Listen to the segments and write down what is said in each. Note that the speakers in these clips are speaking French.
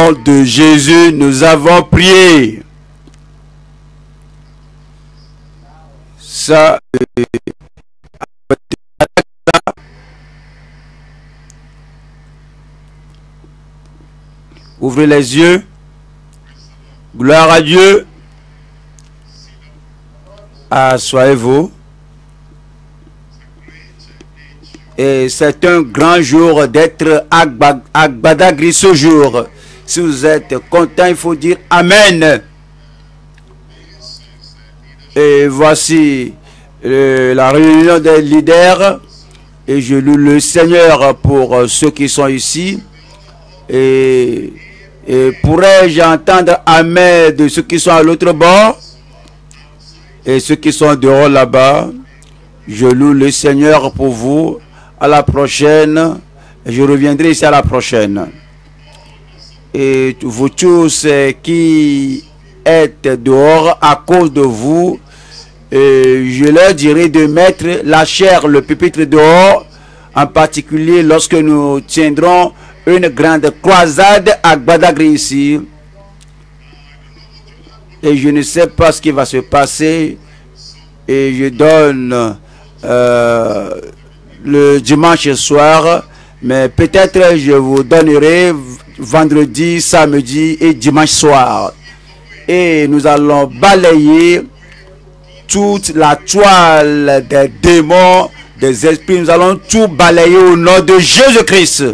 nom de Jésus, nous avons prié. Ça, ouvrez les yeux. Gloire à Dieu. Asseyez-vous. Et c'est un grand jour d'être à Badagry ce jour. Si vous êtes content, il faut dire Amen. Et voici la réunion des leaders. Et je loue le Seigneur pour ceux qui sont ici. Et pourrais-je entendre Amen de ceux qui sont à l'autre bord et ceux qui sont dehors là-bas? Je loue le Seigneur pour vous. À la prochaine. Je reviendrai ici à la prochaine. Et vous tous qui êtes dehors à cause de vous, je leur dirai de mettre la chair, le pupitre dehors, en particulier lorsque nous tiendrons une grande croisade à Badagry ici. Et je ne sais pas ce qui va se passer. Et je donne le dimanche soir, mais peut-être je vous donnerai vendredi, samedi et dimanche soir. Et nous allons balayer toute la toile des démons, des esprits. Nous allons tout balayer au nom de Jésus-Christ.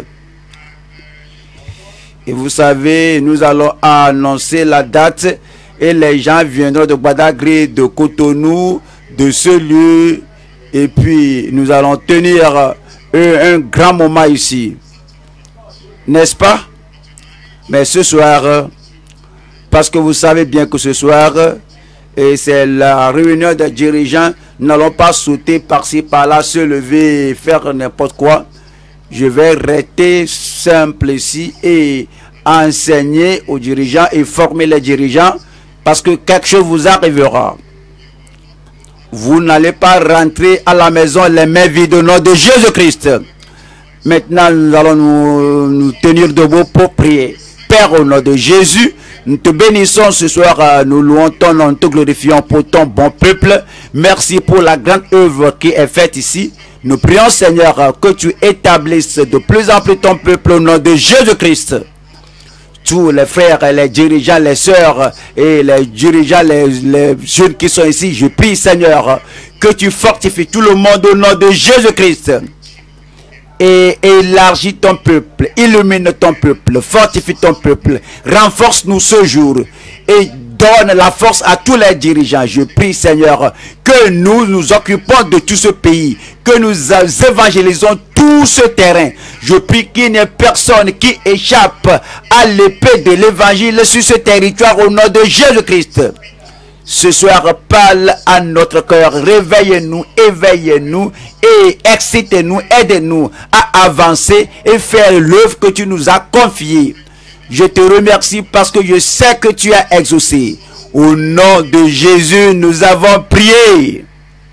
Et vous savez, nous allons annoncer la date et les gens viendront de Badagry, de Cotonou, de ce lieu. Et puis, nous allons tenir un grand moment ici. N'est-ce pas? Mais ce soir, parce que vous savez bien que ce soir, et c'est la réunion des dirigeants, nous n'allons pas sauter par-ci, par-là, se lever et faire n'importe quoi. Je vais rester simple ici et enseigner aux dirigeants et former les dirigeants parce que quelque chose vous arrivera. Vous n'allez pas rentrer à la maison les mains vides au nom de Jésus-Christ. Maintenant, nous allons nous tenir debout pour prier. Père, au nom de Jésus, nous te bénissons ce soir, nous louons ton nom, nous te glorifions pour ton bon peuple. Merci pour la grande œuvre qui est faite ici. Nous prions, Seigneur, que tu établisses de plus en plus ton peuple au nom de Jésus-Christ. Tous les frères, les dirigeants, les sœurs et les dirigeants, les jeunes qui sont ici, je prie, Seigneur, que tu fortifies tout le monde au nom de Jésus-Christ. Et élargis ton peuple, illumine ton peuple, fortifie ton peuple, renforce-nous ce jour et donne la force à tous les dirigeants. Je prie, Seigneur, que nous nous occupons de tout ce pays, que nous évangélisons tout ce terrain. Je prie qu'il n'y ait personne qui échappe à l'épée de l'évangile sur ce territoire au nom de Jésus-Christ. Ce soir, parle à notre cœur, réveille-nous, éveille-nous et excite-nous, aide-nous à avancer et faire l'œuvre que tu nous as confiée. Je te remercie parce que je sais que tu as exaucé. Au nom de Jésus, nous avons prié.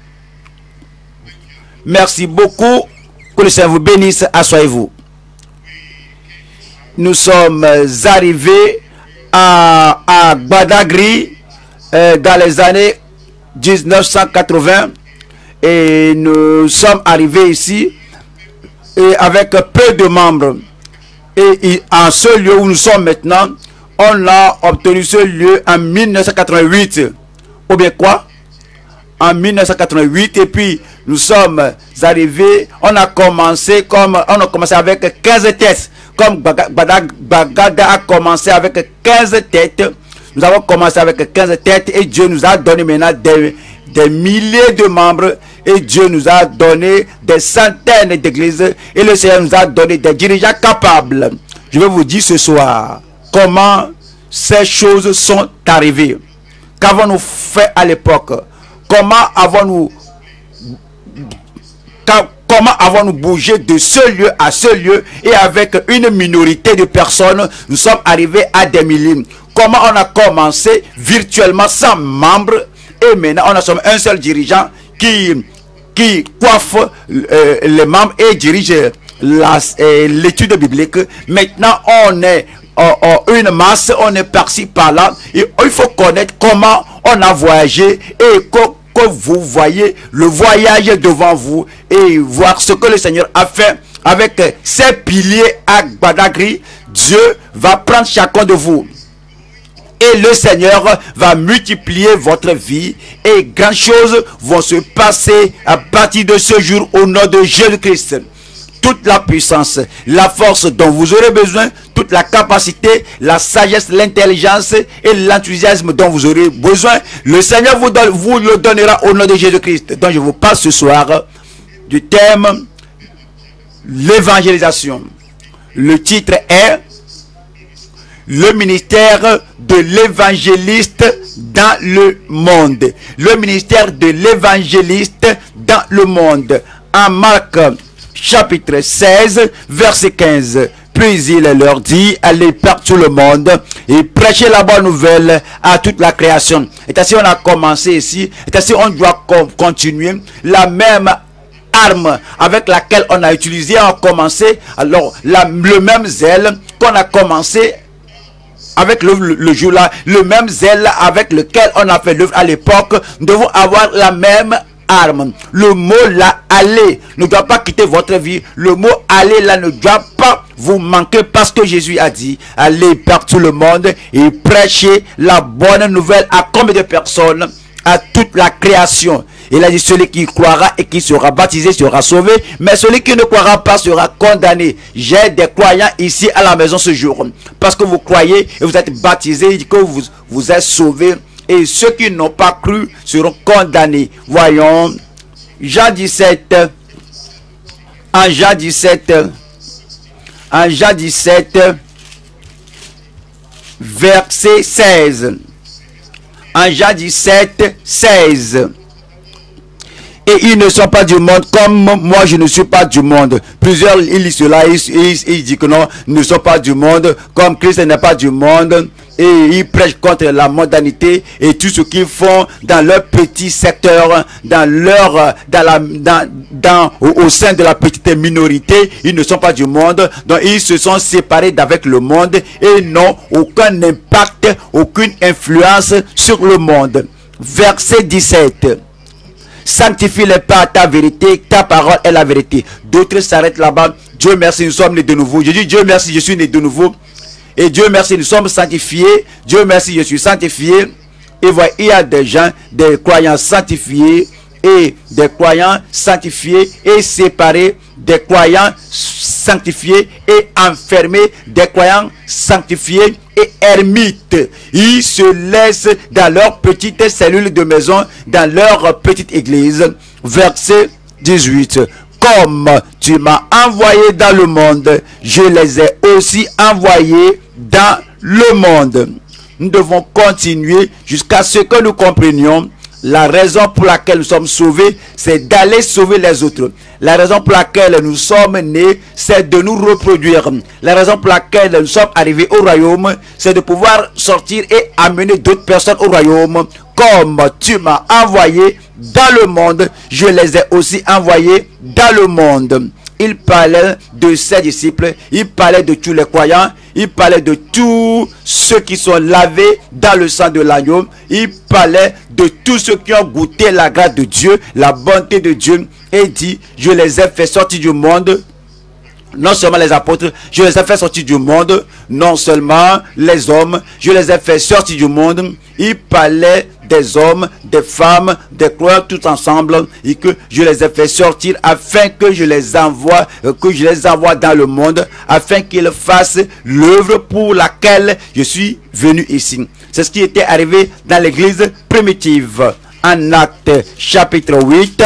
Merci beaucoup. Que le Seigneur vous bénisse. Asseyez-vous. Nous sommes arrivés à Badagry dans les années 1980 et nous sommes arrivés ici et avec peu de membres. Et en ce lieu où nous sommes maintenant, on a obtenu ce lieu en 1988. Ou bien quoi? En 1988, et puis nous sommes arrivés, on a commencé avec 15 têtes. Comme Bagada a commencé avec 15 têtes, nous avons commencé avec 15 têtes et Dieu nous a donné maintenant des milliers de membres et Dieu nous a donné des centaines d'églises et le Seigneur nous a donné des dirigeants capables. Je vais vous dire ce soir comment ces choses sont arrivées. Qu'avons-nous fait à l'époque? Comment avons-nous bougé de ce lieu à ce lieu et avec une minorité de personnes, nous sommes arrivés à des milliers. Comment on a commencé virtuellement sans membres et maintenant on a un seul dirigeant qui coiffe les membres et dirige l'étude biblique. Maintenant une masse, on est par-ci, par-là. Il faut connaître comment on a voyagé et que vous voyez le voyage devant vous et voir ce que le Seigneur a fait avec ces piliers à Badagry. Dieu va prendre chacun de vous. Et le Seigneur va multiplier votre vie et grandes choses vont se passer à partir de ce jour au nom de Jésus-Christ. Toute la puissance, la force dont vous aurez besoin, toute la capacité, la sagesse, l'intelligence et l'enthousiasme dont vous aurez besoin, le Seigneur vous le donnera au nom de Jésus-Christ. Donc je vous parle ce soir du thème l'évangélisation. Le titre est le ministère de l'évangéliste dans le monde. Le ministère de l'évangéliste dans le monde. En Marc chapitre 16, verset 15. Puis il leur dit, allez partout le monde et prêchez la bonne nouvelle à toute la création. Et ainsi on a commencé ici. Et ainsi on doit continuer la même arme avec laquelle on a utilisé, on a commencé. Alors le même zèle qu'on a commencé avec le jour là, le même zèle avec lequel on a fait l'œuvre à l'époque, nous devons avoir la même arme. Le mot là, aller, ne doit pas quitter votre vie. Le mot aller là ne doit pas vous manquer parce que Jésus a dit, allez par tout le monde et prêchez la bonne nouvelle à combien de personnes? À toute la création. Il a dit, celui qui croira et qui sera baptisé sera sauvé, mais celui qui ne croira pas sera condamné. J'ai des croyants ici à la maison ce jour, parce que vous croyez et vous êtes baptisés, que vous êtes sauvés, et ceux qui n'ont pas cru seront condamnés. Voyons, Jean 17, en Jean 17, verset 16. En Jean 17, 16. Et ils ne sont pas du monde comme moi je ne suis pas du monde. Plusieurs ils lisent cela, ils disent que non, ils ne sont pas du monde, comme Christ n'est pas du monde. Et ils prêchent contre la modernité et tout ce qu'ils font dans leur petit secteur, au sein de la petite minorité. Ils ne sont pas du monde, donc ils se sont séparés d'avec le monde et n'ont aucun impact, aucune influence sur le monde. Verset 17. Sanctifie-les par ta vérité, ta parole est la vérité. D'autres s'arrêtent là-bas. Dieu merci, nous sommes nés de nouveau. Je dis Dieu merci, je suis né de nouveau. Et Dieu merci, nous sommes sanctifiés. Dieu merci, je suis sanctifié. Et voilà, il y a des gens, des croyants sanctifiés et des croyants sanctifiés et séparés, des croyants sanctifiés et enfermés, des croyants sanctifiés et ermites. Ils se laissent dans leur petite cellule de maison, dans leur petite église. Verset 18. Comme tu m'as envoyé dans le monde, je les ai aussi envoyés dans le monde. Nous devons continuer jusqu'à ce que nous comprenions la raison pour laquelle nous sommes sauvés, c'est d'aller sauver les autres. La raison pour laquelle nous sommes nés, c'est de nous reproduire. La raison pour laquelle nous sommes arrivés au royaume, c'est de pouvoir sortir et amener d'autres personnes au royaume. Comme tu m'as envoyé dans le monde, je les ai aussi envoyés dans le monde. Il parlait de ses disciples, il parlait de tous les croyants, il parlait de tous ceux qui sont lavés dans le sang de l'agneau, il parlait de tous ceux qui ont goûté la grâce de Dieu, la bonté de Dieu, et dit, je les ai fait sortir du monde. Non seulement les apôtres, je les ai fait sortir du monde, non seulement les hommes, je les ai fait sortir du monde. Il parlait des hommes, des femmes, des croyants tout ensemble, et que je les ai fait sortir afin que je les envoie, dans le monde, afin qu'ils fassent l'œuvre pour laquelle je suis venu ici. C'est ce qui était arrivé dans l'église primitive. En Actes chapitre 8,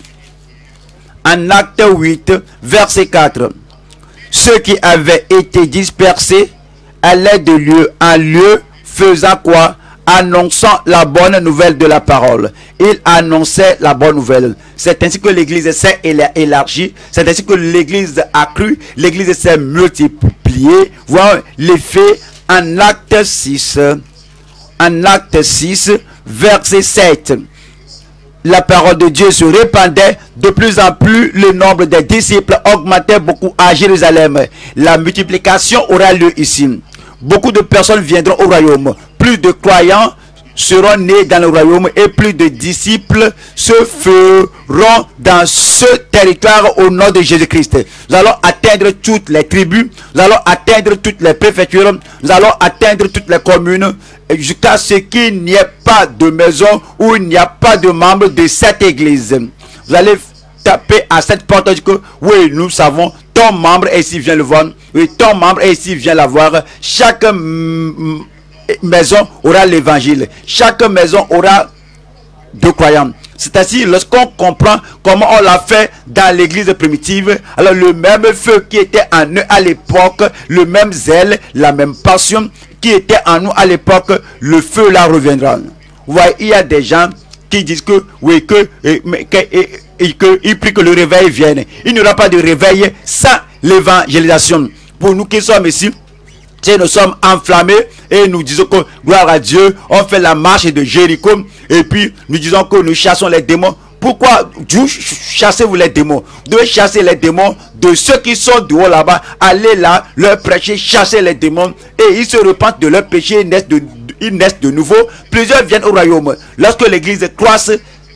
en Acte 8, verset 4. Ceux qui avaient été dispersés allaient de lieu en lieu, faisant quoi? Annonçant la bonne nouvelle de la parole. Ils annonçaient la bonne nouvelle. C'est ainsi que l'église s'est élargie. C'est ainsi que l'église a cru. L'église s'est multipliée. Voilà l'effet en Acte 6. En Acte 6, verset 7. La parole de Dieu se répandait de plus en plus, le nombre des disciples augmentait beaucoup à Jérusalem. La multiplication aura lieu ici. beaucoup de personnes viendront au royaume. Plus de croyants seront nés dans le royaume et plus de disciples se feront dans ce territoire au nom de Jésus-Christ. Nous allons atteindre toutes les tribus, nous allons atteindre toutes les préfectures, nous allons atteindre toutes les communes jusqu'à ce qu'il n'y ait pas de maison où il n'y a pas de membres de cette église. Vous allez taper à cette porte, dit que oui, nous savons, ton membre est ici, viens le voir. Oui, ton membre est ici, viens la voir. Chaque maison aura l'évangile. Chaque maison aura deux croyants. C'est ainsi, lorsqu'on comprend comment on l'a fait dans l'église primitive, alors le même feu qui était en eux à l'époque, le même zèle, la même passion qui était en nous à l'époque, le feu là reviendra. Vous voyez, il y a des gens qui disent que oui, il prie que le réveil vienne. Il n'y aura pas de réveil sans l'évangélisation. Pour nous qui sommes ici, nous sommes enflammés et nous disons que gloire à Dieu, on fait la marche de Jéricho et puis nous disons que nous chassons les démons. Pourquoi chassez-vous les démons? Vous devez chasser les démons de ceux qui sont dehors là-bas. Allez là, leur prêcher, chasser les démons et ils se repentent de leur péché, ils naissent de nouveau. Plusieurs viennent au royaume. Lorsque l'église croisse,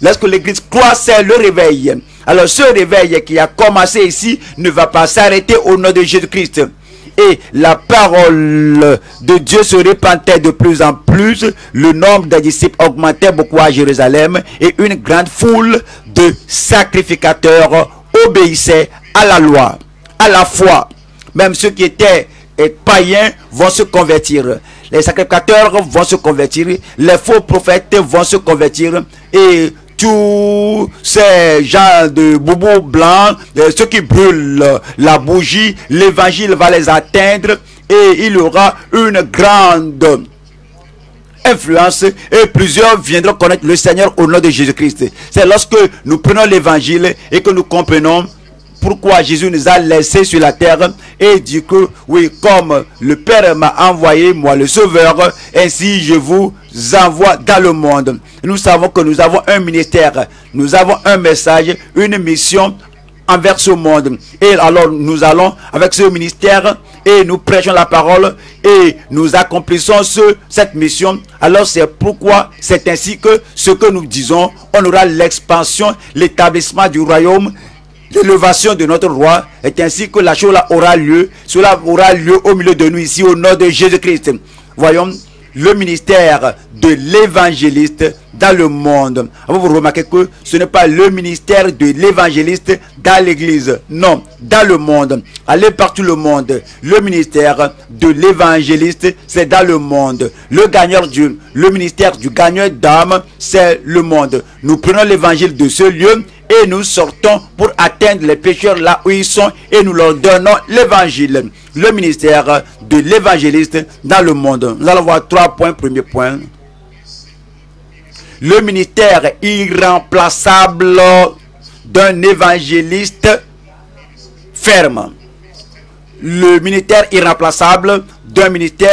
c'est le réveil. Alors ce réveil qui a commencé ici ne va pas s'arrêter au nom de Jésus-Christ. Et la parole de Dieu se répandait de plus en plus. Le nombre des disciples augmentait beaucoup à Jérusalem. Et une grande foule de sacrificateurs obéissaient à la loi, à la foi. Même ceux qui étaient païens vont se convertir. Les sacrificateurs vont se convertir. Les faux prophètes vont se convertir. Et tous ces gens de boubou blancs, ceux qui brûlent la bougie, l'évangile va les atteindre et il y aura une grande influence et plusieurs viendront connaître le Seigneur au nom de Jésus-Christ. C'est lorsque nous prenons l'évangile et que nous comprenons pourquoi Jésus nous a laissés sur la terre et dit que oui, comme le Père m'a envoyé moi le Sauveur, ainsi je vous envoie dans le monde. Nous savons que nous avons un ministère, nous avons un message, une mission envers ce monde. Et alors nous allons avec ce ministère et nous prêchons la parole et nous accomplissons cette mission. Alors c'est pourquoi c'est ainsi que ce que nous disons, on aura l'expansion, l'établissement du royaume. L'élévation de notre roi est ainsi que la chose là aura lieu. Cela aura lieu au milieu de nous ici au nom de Jésus-Christ. Voyons le ministère de l'évangéliste dans le monde. Vous remarquez que ce n'est pas le ministère de l'évangéliste dans l'église. Non, dans le monde. Allez partout le monde. Le ministère de l'évangéliste, c'est dans le monde. Le ministère du gagneur d'âme, c'est le monde. Nous prenons l'évangile de ce lieu et nous sortons pour atteindre les pécheurs là où ils sont et nous leur donnons l'évangile. Le ministère de l'évangéliste dans le monde. Nous allons voir 3 points. Premier point. Le ministère irremplaçable d'un évangéliste ferme. Le ministère irremplaçable d'un ministre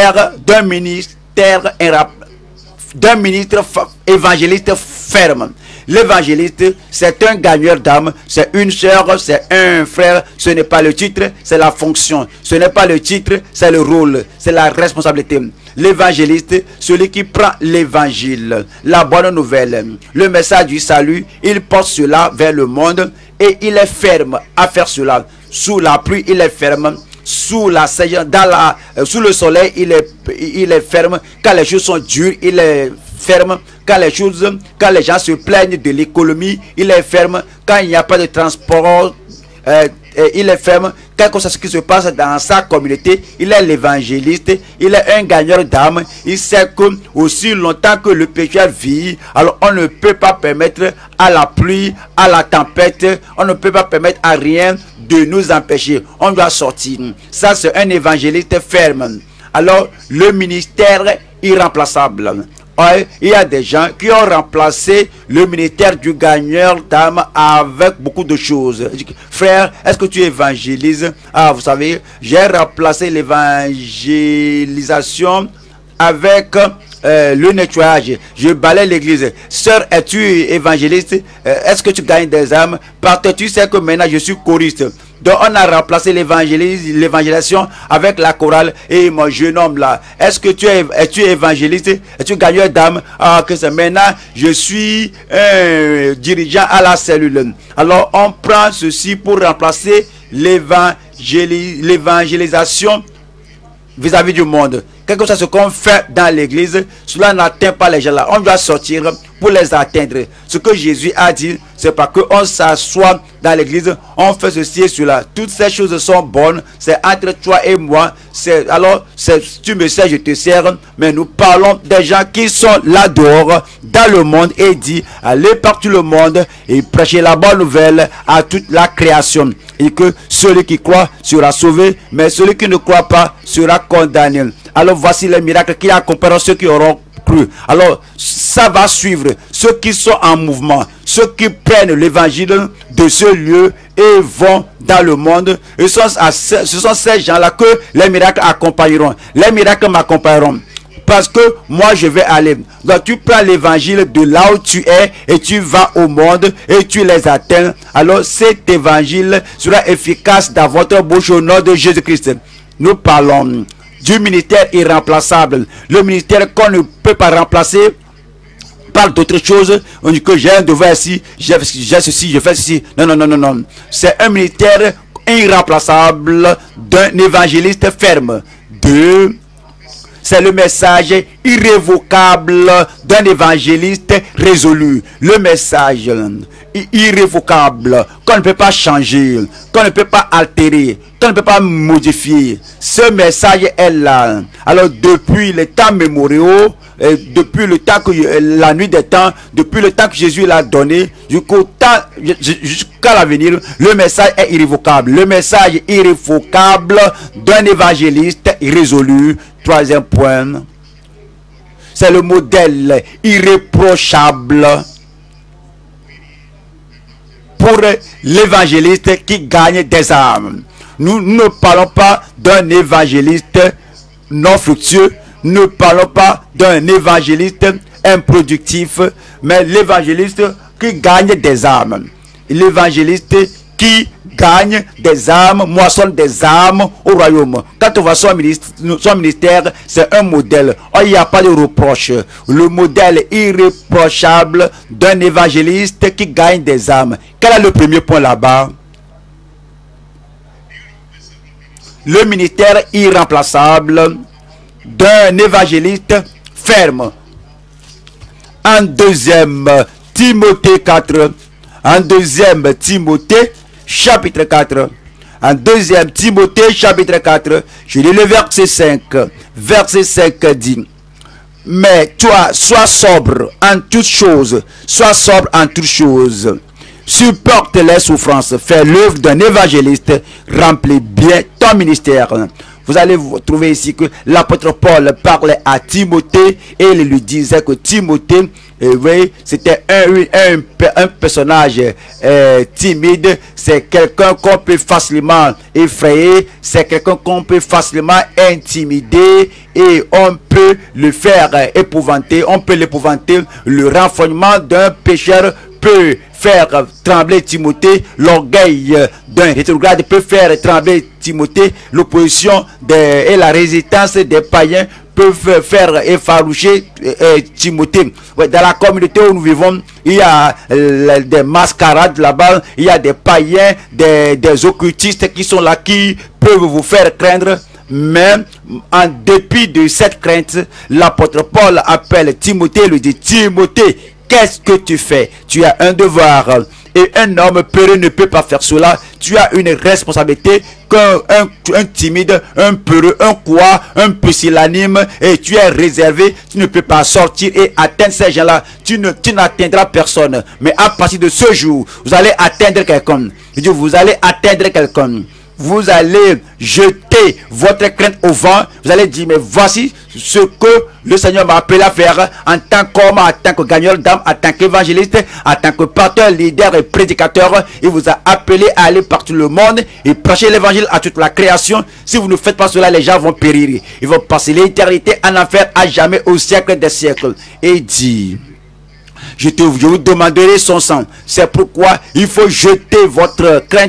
évangéliste ferme. L'évangéliste, c'est un gagneur d'âme, c'est une sœur, c'est un frère. Ce n'est pas le titre, c'est la fonction. Ce n'est pas le titre, c'est le rôle, c'est la responsabilité. L'évangéliste, celui qui prend l'évangile, la bonne nouvelle, le message du salut, il porte cela vers le monde et il est ferme à faire cela. Sous la pluie, il est ferme. Sous le soleil, il est ferme. Quand les choses sont dures, il est ferme. Quand les gens se plaignent de l'économie, il est ferme. Quand il n'y a pas de transport, il est ferme. Quelque chose qui se passe dans sa communauté, il est l'évangéliste, il est un gagneur d'âme. Il sait que aussi longtemps que le pécheur vit, alors on ne peut pas permettre à la pluie, à la tempête, on ne peut pas permettre à rien de nous empêcher. On doit sortir. Ça, c'est un évangéliste ferme. Alors, le ministère irremplaçable. Il y a des gens qui ont remplacé le ministère du gagneur d'âme avec beaucoup de choses. Frère, est-ce que tu évangélises? Ah, vous savez, j'ai remplacé l'évangélisation avec le nettoyage. Je balaye l'église. Sœur, es-tu évangéliste? Est-ce que tu gagnes des âmes? Parce que tu sais que maintenant je suis choriste. Donc on a remplacé l'évangélisation avec la chorale. Et mon jeune homme là, est-ce que tu es évangéliste? Es-tu gagneur d'âme? Ah, que c'est maintenant, je suis un dirigeant à la cellule. Alors on prend ceci pour remplacer l'évangélisation vis-à-vis du monde. Quelque chose qu'on fait dans l'église, cela n'atteint pas les gens là. On doit sortir pour les atteindre. Ce que Jésus a dit, c'est pas qu'on s'assoit dans l'église, on fait ceci et cela. Toutes ces choses sont bonnes, c'est entre toi et moi. Alors, tu me sers, je te sers, mais nous parlons des gens qui sont là dehors, dans le monde, et dit, allez partout le monde et prêchez la bonne nouvelle à toute la création. Et que celui qui croit sera sauvé, mais celui qui ne croit pas sera condamné. Alors voici les miracles qui accompagneront ceux qui auront cru. Alors ça va suivre ceux qui sont en mouvement, ceux qui prennent l'évangile de ce lieu et vont dans le monde. Et ce sont ces gens-là que les miracles accompagneront. Les miracles m'accompagneront. Parce que moi je vais aller. Donc tu prends l'évangile de là où tu es et tu vas au monde et tu les atteins. Alors cet évangile sera efficace dans votre bouche au nom de Jésus-Christ. Nous parlons du ministère irremplaçable. Le ministère qu'on ne peut pas remplacer par d'autres choses. On dit que j'ai un devoir ici, j'ai ceci, je fais ceci. Non, non, non, non, non. C'est un ministère irremplaçable d'un évangéliste ferme. C'est le message irrévocable d'un évangéliste résolu. Le message irrévocable qu'on ne peut pas changer, qu'on ne peut pas altérer, qu'on ne peut pas modifier. Ce message est là. Alors depuis les temps mémoriaux, depuis le temps que la nuit des temps, depuis le temps que Jésus l'a donné, jusqu'à l'avenir, le message est irrévocable. Le message irrévocable d'un évangéliste résolu. Troisième point, c'est le modèle irréprochable pour l'évangéliste qui gagne des âmes. Nous ne parlons pas d'un évangéliste non fructueux, nous ne parlons pas d'un évangéliste improductif, mais l'évangéliste qui gagne des âmes. L'évangéliste qui gagne des âmes, moissonne des âmes au royaume. Quand on voit son ministère, c'est un modèle. Oh, il n'y a pas de reproche. Le modèle irréprochable d'un évangéliste qui gagne des âmes. Quel est le premier point là-bas? Le ministère irremplaçable d'un évangéliste ferme. En deuxième Timothée 4. En deuxième Timothée chapitre 4. En deuxième Timothée chapitre 4. Je lis le verset 5. Verset 5 dit: mais toi, sois sobre en toutes choses. Sois sobre en toutes choses. Supporte les souffrances. Fais l'œuvre d'un évangéliste. Remplis bien ton ministère. Vous allez vous trouver ici que l'apôtre Paul parlait à Timothée et il lui disait que Timothée, oui, c'était un personnage timide. C'est quelqu'un qu'on peut facilement effrayer. C'est quelqu'un qu'on peut facilement intimider. Et on peut le faire épouvanter. On peut l'épouvanter. Le renfrognement d'un pécheur peut faire trembler Timothée. L'orgueil d'un rétrograde peut faire trembler Timothée. L'opposition et la résistance des païens peuvent faire effaroucher Timothée. Ouais, dans la communauté où nous vivons, il y a des mascarades là-bas, il y a des païens, des occultistes qui sont là, qui peuvent vous faire craindre. Mais en dépit de cette crainte, l'apôtre Paul appelle Timothée et lui dit: Timothée, qu'est-ce que tu fais? Tu as un devoir. Et un homme peureux ne peut pas faire cela. Tu as une responsabilité qu'un timide, un peureux, un quoi, un pusillanime, et tu es réservé. Tu ne peux pas sortir et atteindre ces gens-là. Tu n'atteindras personne. Mais à partir de ce jour, vous allez atteindre quelqu'un. Je dis, vous allez atteindre quelqu'un. Vous allez jeter votre crainte au vent. Vous allez dire: mais voici ce que le Seigneur m'a appelé à faire en tant qu'homme, en tant que gagneur d'âme, en tant qu'évangéliste, en tant que pasteur, leader et prédicateur. Il vous a appelé à aller partout le monde et prêcher l'évangile à toute la création. Si vous ne faites pas cela, les gens vont périr. Ils vont passer l'éternité en enfer à jamais, au siècle des siècles. Et dit: je vous demanderai son sang. C'est pourquoi il faut jeter votre crainte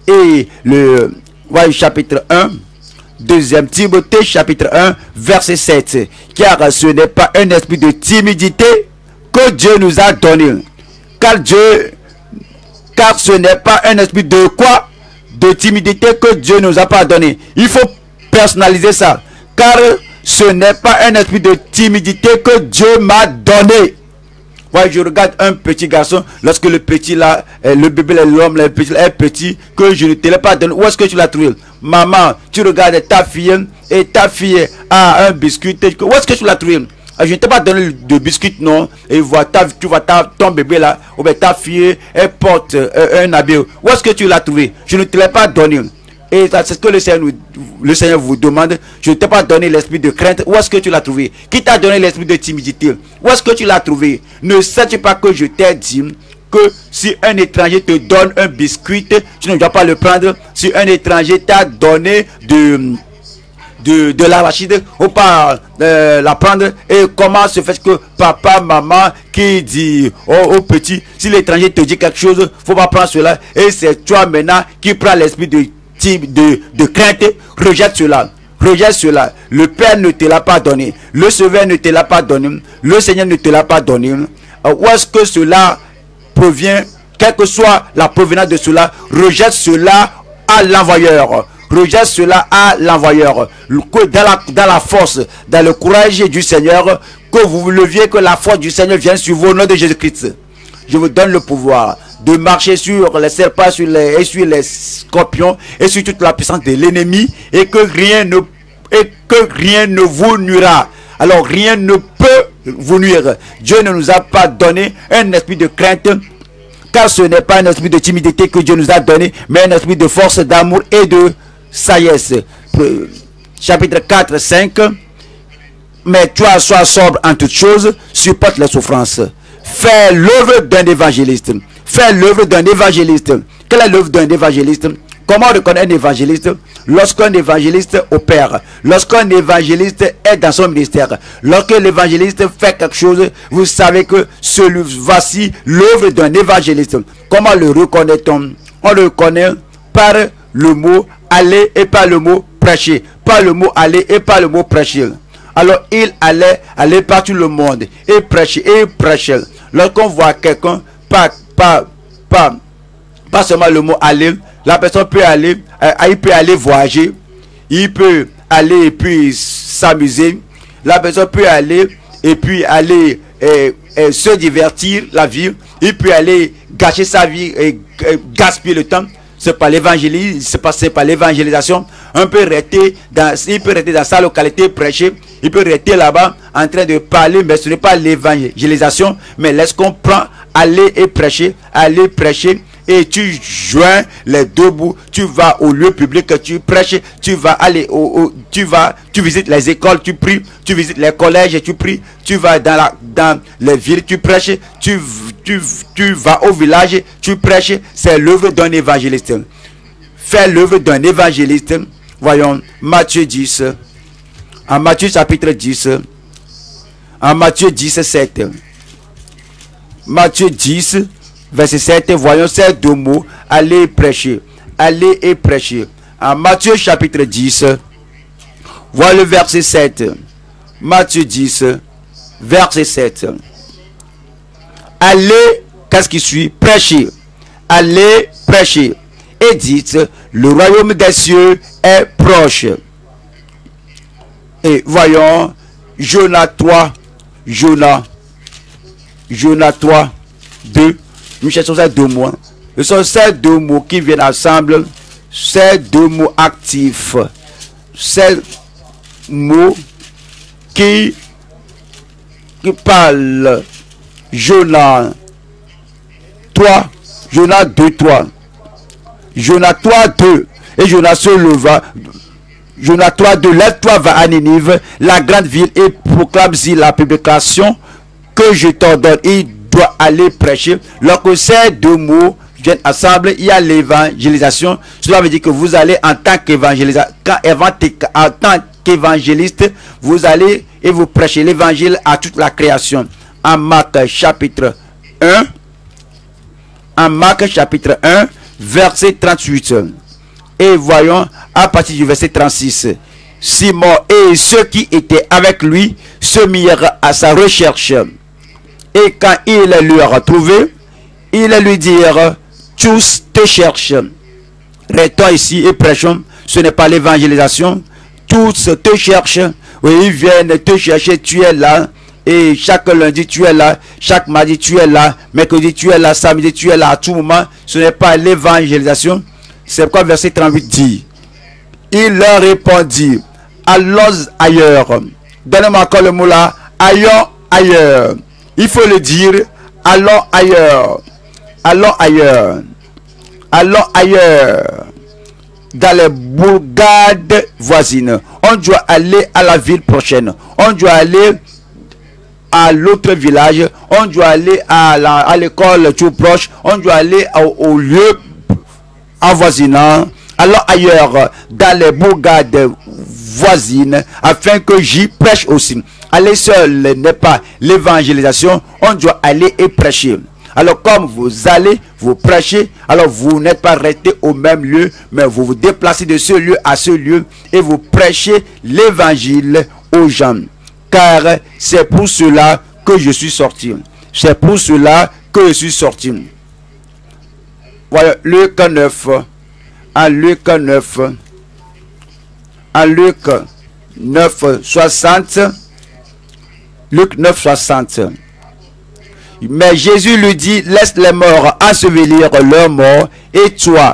et le chapitre 1, 2 Timothée chapitre 1 verset 7. Car ce n'est pas un esprit de timidité que Dieu nous a donné. Car ce n'est pas un esprit de quoi? De timidité que Dieu nous a pas donné. Il faut personnaliser ça. Car ce n'est pas un esprit de timidité que Dieu m'a donné. Ouais, je regarde un petit garçon, lorsque le petit là, le bébé, l'homme, le petit est petit, que je ne te l'ai pas donné. Où est-ce que tu l'as trouvé? Maman, tu regardes ta fille et ta fille a un biscuit. Où est-ce que tu l'as trouvé? Je ne t'ai pas donné de biscuit, non. Et tu vois ton bébé là, ou bien ta fille, elle porte un habit. Où est-ce que tu l'as trouvé? Je ne te l'ai pas donné. Et c'est ce que le Seigneur vous demande. Je ne t'ai pas donné l'esprit de crainte. Où est-ce que tu l'as trouvé? Qui t'a donné l'esprit de timidité? Où est-ce que tu l'as trouvé? Ne sais-tu pas que je t'ai dit que si un étranger te donne un biscuit, tu ne dois pas le prendre? Si un étranger t'a donné de l'arachide, ou pas la prendre? Et comment se fait que papa, maman qui dit au petit, si l'étranger te dit quelque chose, faut pas prendre cela, et c'est toi maintenant qui prends l'esprit de crainte? Rejette cela. Rejette cela. Le Père ne te l'a pas donné. Le Sauveur ne te l'a pas donné. Le Seigneur ne te l'a pas donné. Où est-ce que cela provient? Quelle que soit la provenance de cela, rejette cela à l'envoyeur. Rejette cela à l'envoyeur. Dans la force, dans le courage du Seigneur, que vous leviez, que la force du Seigneur vienne sur vous au nom de Jésus-Christ. Je vous donne le pouvoir de marcher sur les serpents, sur les scorpions et sur toute la puissance de l'ennemi, et que rien ne vous nuira. Alors rien ne peut vous nuire. Dieu ne nous a pas donné un esprit de crainte, car ce n'est pas un esprit de timidité que Dieu nous a donné, mais un esprit de force, d'amour et de sagesse. Chapitre 4, 5. Mais toi, sois sobre en toutes choses, supporte les souffrances. Fais l'œuvre d'un évangéliste. Fais l'œuvre d'un évangéliste. Quelle est l'œuvre d'un évangéliste? Comment on reconnaît un évangéliste? Lorsqu'un évangéliste opère, lorsqu'un évangéliste est dans son ministère, lorsque l'évangéliste fait quelque chose, vous savez que voici l'œuvre d'un évangéliste. Comment le reconnaît-on? On le reconnaît par le mot aller et par le mot prêcher. Par le mot aller et par le mot prêcher. Alors il allait par tout le monde et prêcher et prêcher. Lorsqu'on voit quelqu'un, pas seulement le mot aller, la personne peut aller, il peut aller voyager, il peut aller et puis s'amuser, la personne peut aller et puis aller se divertir la vie, il peut aller gâcher sa vie et gaspiller le temps. C'est pas l'évangélisme, c'est pas l'évangélisation. Il peut rester dans sa localité, prêcher. Il peut rester là-bas en train de parler, mais ce n'est pas l'évangélisation. Mais laisse qu'on prend, aller prêcher, et tu joins les deux bouts. Tu vas au lieu public, tu prêches, tu vas aller tu visites les écoles, tu pries, tu visites les collèges, tu pries, tu vas dans les villes, tu prêches, tu vas au village, tu prêches. C'est l'œuvre d'un évangéliste. Fais l'œuvre d'un évangéliste. Voyons Matthieu 10. En Matthieu chapitre 10. En Matthieu 10, 7. Matthieu 10, verset 7. Voyons ces deux mots. Allez prêcher. Allez et prêcher. En Matthieu chapitre 10. Voilà le verset 7. Matthieu 10, verset 7. Allez, qu'est-ce qui suit? Prêcher. Allez prêcher. Et dites, le royaume des cieux est proche. Et voyons, Jonas 3, Jonas 3, 2. Nous cherchons ces deux mots. Ce sont ces deux mots qui viennent ensemble. Ces deux mots actifs. Ces mots qui parlent. Jonas 3, Jonas 2, 3. Jonas 3, 2. Et Jonas se leva. Jonas 3, 2. Lève-toi, va à Ninive, la grande ville, et proclame-y la publication que je t'ordonne. Il doit aller prêcher. Lorsque ces deux mots viennent ensemble, il y a l'évangélisation. Cela veut dire que vous allez en tant qu'évangéliste, vous allez et vous prêchez l'évangile à toute la création. En Marc chapitre 1, verset 38. Et voyons à partir du verset 36. Simon et ceux qui étaient avec lui se mirent à sa recherche. Et quand il l'eut retrouvé, ils lui dirent, tous te cherchent. Restons ici et prêchons. Ce n'est pas l'évangélisation. Tous te cherchent. Oui, ils viennent te chercher. Tu es là. Et chaque lundi, tu es là. Chaque mardi, tu es là. Mercredi, tu es là. Samedi, tu es là. À tout moment, ce n'est pas l'évangélisation. C'est quoi verset 38 dit. Il leur répondit, allons ailleurs. Donnez-moi encore le mot là. Allons ailleurs. Il faut le dire. Allons ailleurs. Allons ailleurs. Allons ailleurs. Dans les bourgades voisines. On doit aller à la ville prochaine. On doit aller à l'autre village. On doit aller à l'école tout proche. On doit aller au lieu avoisinant. Allons ailleurs dans les bourgades voisines afin que j'y prêche aussi. Aller seul n'est pas l'évangélisation. On doit aller et prêcher. Alors comme vous allez, vous prêchez, alors vous n'êtes pas resté au même lieu, mais vous vous déplacez de ce lieu à ce lieu et vous prêchez l'évangile aux gens. Car c'est pour cela que je suis sorti. C'est pour cela que je suis sorti. Voilà, Luc 9. En Luc 9. En Luc 9, 60. Luc 9, 60. Mais Jésus lui dit, laisse les morts ensevelir leurs morts, et toi,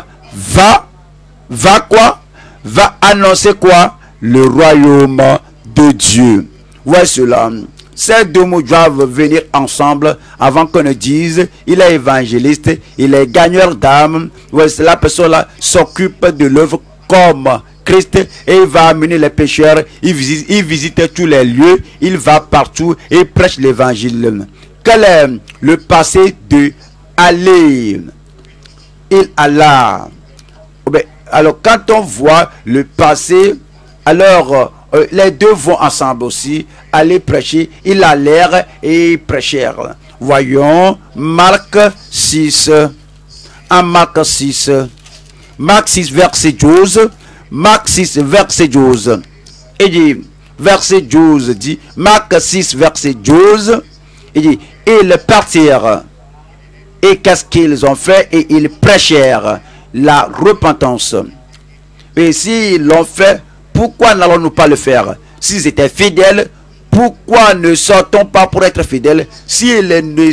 va quoi? Va annoncer quoi? Le royaume de Dieu. Voici cela. Ces deux mots doivent venir ensemble avant qu'on ne dise, il est évangéliste, il est gagneur d'âme. Voici la personne-là s'occupe de l'œuvre comme Christ et il va amener les pécheurs, il visite tous les lieux, il va partout et prêche l'évangile. Quel est le passé de aller? Il alla. Alors quand on voit le passé, alors les deux vont ensemble aussi. Aller prêcher, ils allèrent et prêchèrent. Voyons Marc 6. En Marc 6. Marc 6 verset 12. Marc 6 verset 12. Et dit, verset 12 dit, Marc 6 verset 12. Il dit, ils partirent. Et qu'est-ce qu'ils ont fait? Et ils prêchèrent la repentance. Et s'ils l'ont fait, pourquoi n'allons-nous pas le faire? S'ils étaient fidèles, pourquoi ne sortons pas pour être fidèles? S'ils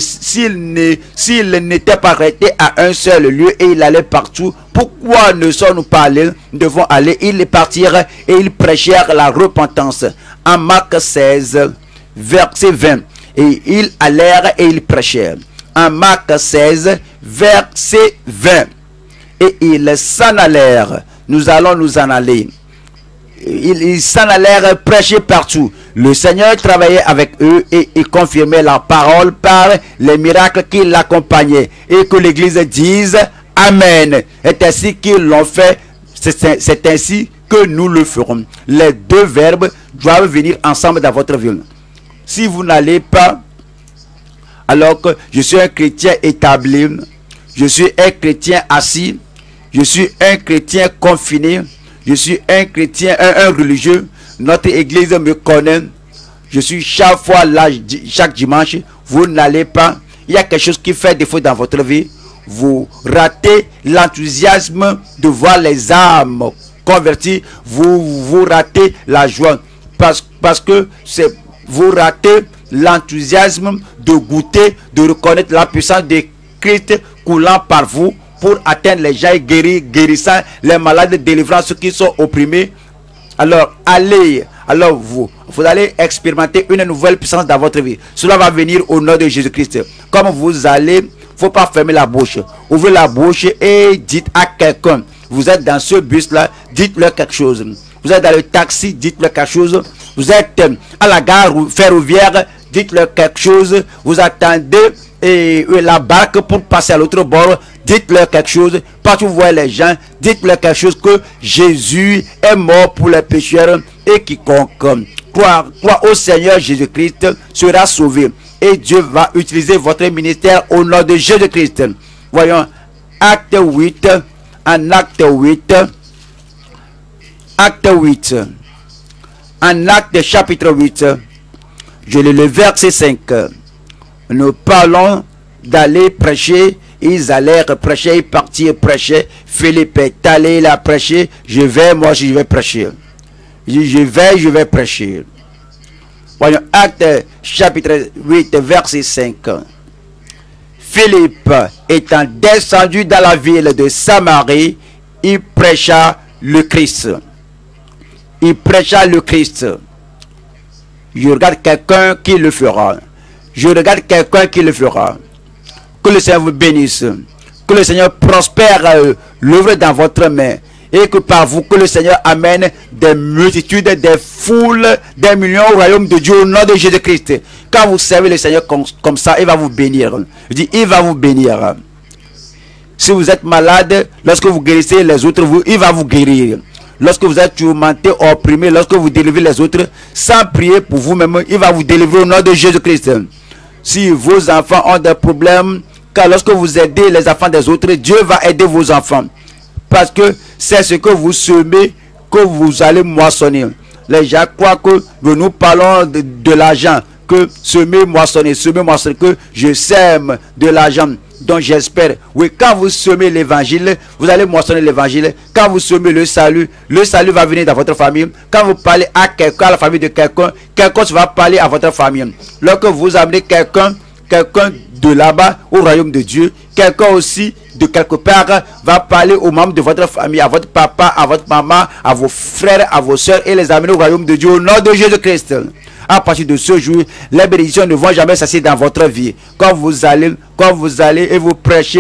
n'étaient pas arrêtés à un seul lieu et ils allaient partout, pourquoi ne sommes-nous pas allés? Nous devons aller. Ils partirent et ils prêchèrent la repentance. En Marc 16, verset 20. Et ils allèrent et ils prêchèrent. En Marc 16, verset 20. Et ils s'en allèrent. Nous allons nous en aller. Ils s'en allèrent prêcher partout. Le Seigneur travaillait avec eux et il confirmait la parole par les miracles qui l'accompagnaient. Et que l'Église dise Amen. C'est ainsi qu'ils l'ont fait. C'est ainsi que nous le ferons. Les deux verbes doivent venir ensemble dans votre vie. Si vous n'allez pas, alors que je suis un chrétien établi, je suis un chrétien assis, je suis un chrétien confiné, je suis un chrétien, un religieux, notre église me connaît, je suis chaque fois là, chaque dimanche, vous n'allez pas, il y a quelque chose qui fait défaut dans votre vie, vous ratez l'enthousiasme de voir les âmes converties, vous ratez la joie, parce que vous ratez l'enthousiasme de goûter, de reconnaître la puissance de Christ coulant par vous pour atteindre les gens guérissant les malades, délivrant ceux qui sont opprimés. Alors allez, alors vous allez expérimenter une nouvelle puissance dans votre vie. Cela va venir au nom de Jésus-Christ. Comme vous allez, il ne faut pas fermer la bouche. Ouvrez la bouche et dites à quelqu'un, vous êtes dans ce bus là, dites-leur quelque chose. Vous êtes dans le taxi, dites-leur quelque chose. Vous êtes à la gare ferroviaire, dites-leur quelque chose. Vous attendez la barque pour passer à l'autre bord, dites-leur quelque chose. Partout où vous voyez les gens, dites-leur quelque chose, que Jésus est mort pour les pécheurs et quiconque croit au Seigneur Jésus-Christ sera sauvé. Et Dieu va utiliser votre ministère au nom de Jésus-Christ. Voyons, acte 8, en acte 8, acte 8, en acte chapitre 8, je lis le verset 5. Nous parlons d'aller prêcher. Ils allèrent prêcher, ils partirent prêcher. Philippe est allé, il a prêché. Je vais prêcher. Il dit, je vais prêcher. Voyons, acte chapitre 8, verset 5. Philippe étant descendu dans la ville de Samarie, il prêcha le Christ. Il prêcha le Christ. Je regarde quelqu'un qui le fera. Je regarde quelqu'un qui le fera. Que le Seigneur vous bénisse. Que le Seigneur prospère l'œuvre dans votre main. Et que par vous, que le Seigneur amène des multitudes, des foules, des millions au royaume de Dieu au nom de Jésus-Christ. Quand vous servez le Seigneur comme ça, il va vous bénir. Je dis, il va vous bénir. Si vous êtes malade, lorsque vous guérissez les autres, il va vous guérir. Lorsque vous êtes tourmenté, opprimé, lorsque vous délivrez les autres, sans prier pour vous-même, il va vous délivrer au nom de Jésus-Christ. Si vos enfants ont des problèmes, car lorsque vous aidez les enfants des autres, Dieu va aider vos enfants. Parce que c'est ce que vous semez que vous allez moissonner. Les gens croient que nous parlons de l'argent, que semer, moissonner, que je sème de l'argent. Donc j'espère, oui, quand vous semez l'évangile, vous allez moissonner l'évangile. Quand vous semez le salut va venir dans votre famille. Quand vous parlez à quelqu'un, à la famille de quelqu'un, quelqu'un va parler à votre famille. Lorsque vous amenez quelqu'un de là-bas au royaume de Dieu, quelqu'un aussi de quelque part va parler aux membres de votre famille, à votre papa, à votre maman, à vos frères, à vos soeurs et les amener au royaume de Dieu au nom de Jésus-Christ. À partir de ce jour, les bénédictions ne vont jamais cesser dans votre vie. Quand vous allez et vous prêchez,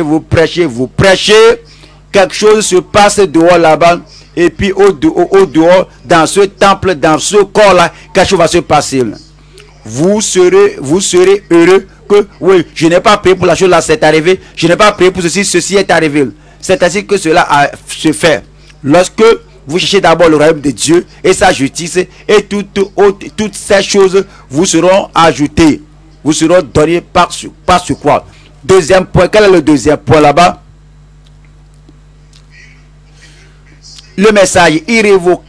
quelque chose se passe dehors là-bas. Et puis au dehors, dans ce temple, dans ce corps-là, quelque chose va se passer. Vous serez heureux que, oui, je n'ai pas payé pour la chose là, c'est arrivé. Je n'ai pas payé pour ceci est arrivé. C'est ainsi que cela se fait. Lorsque vous cherchez d'abord le royaume de Dieu et sa justice, et toutes ces choses vous seront ajoutées. Vous seront données par ce quoi. Deuxième point, quel est le deuxième point là-bas? Le message irrévocable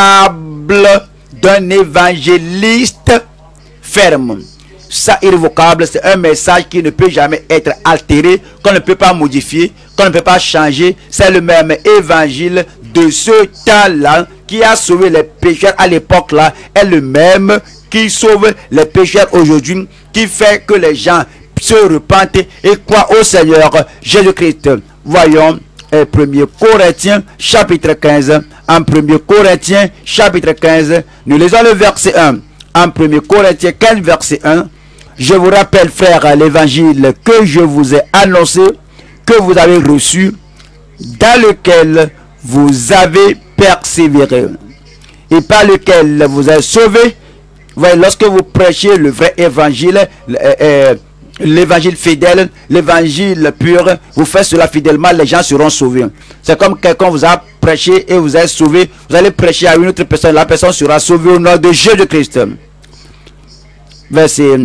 d'un évangéliste ferme. Ça, irrévocable, c'est un message qui ne peut jamais être altéré, qu'on ne peut pas modifier, qu'on ne peut pas changer. C'est le même évangile de ce temps-là qui a sauvé les pécheurs à l'époque là, est le même qui sauve les pécheurs aujourd'hui, qui fait que les gens se repentent et croient au Seigneur Jésus-Christ. Voyons 1 Corinthiens chapitre 15. En 1 Corinthiens chapitre 15, nous lisons le verset 1. En 1 Corinthiens 15 verset 1. Je vous rappelle, frères, l'évangile que je vous ai annoncé, que vous avez reçu, dans lequel vous avez persévéré et par lequel vous êtes sauvés. Voyez, lorsque vous prêchez le vrai évangile, l'évangile fidèle, l'évangile pur, vous faites cela fidèlement, les gens seront sauvés. C'est comme quelqu'un vous a prêché et vous êtes sauvé. Vous allez prêcher à une autre personne, la personne sera sauvée au nom de Jésus-Christ. Verset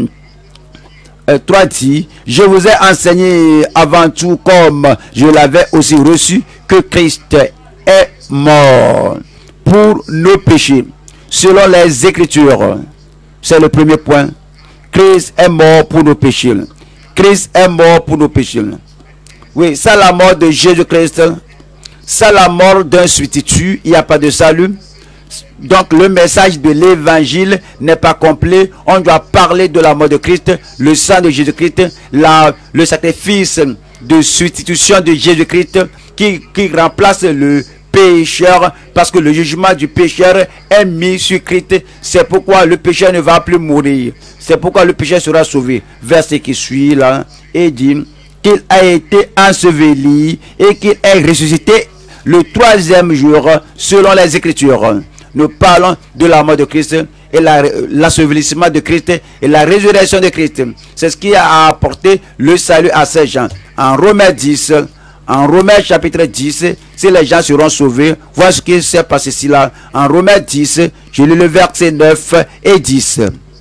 3 dit, je vous ai enseigné avant tout, comme je l'avais aussi reçu, que Christ est mort pour nos péchés, selon les Écritures. C'est le premier point. Christ est mort pour nos péchés. Christ est mort pour nos péchés. Oui, c'est la mort de Jésus-Christ. C'est la mort d'un substitut. Il n'y a pas de salut. Donc le message de l'évangile n'est pas complet. On doit parler de la mort de Christ, le sang de Jésus-Christ, le sacrifice de substitution de Jésus-Christ qui remplace le pécheur, parce que le jugement du pécheur est mis sur Christ. C'est pourquoi le pécheur ne va plus mourir. C'est pourquoi le pécheur sera sauvé. Verset qui suit là et dit qu'il a été enseveli et qu'il est ressuscité le troisième jour selon les Écritures. Nous parlons de la mort de Christ et l'ensevelissement de Christ et la résurrection de Christ. C'est ce qui a apporté le salut à ces gens. En Romains 10, en Romains chapitre 10, si les gens seront sauvés, voilà ce qui s'est passé ici là. En Romains 10, je lis le verset 9 et 10.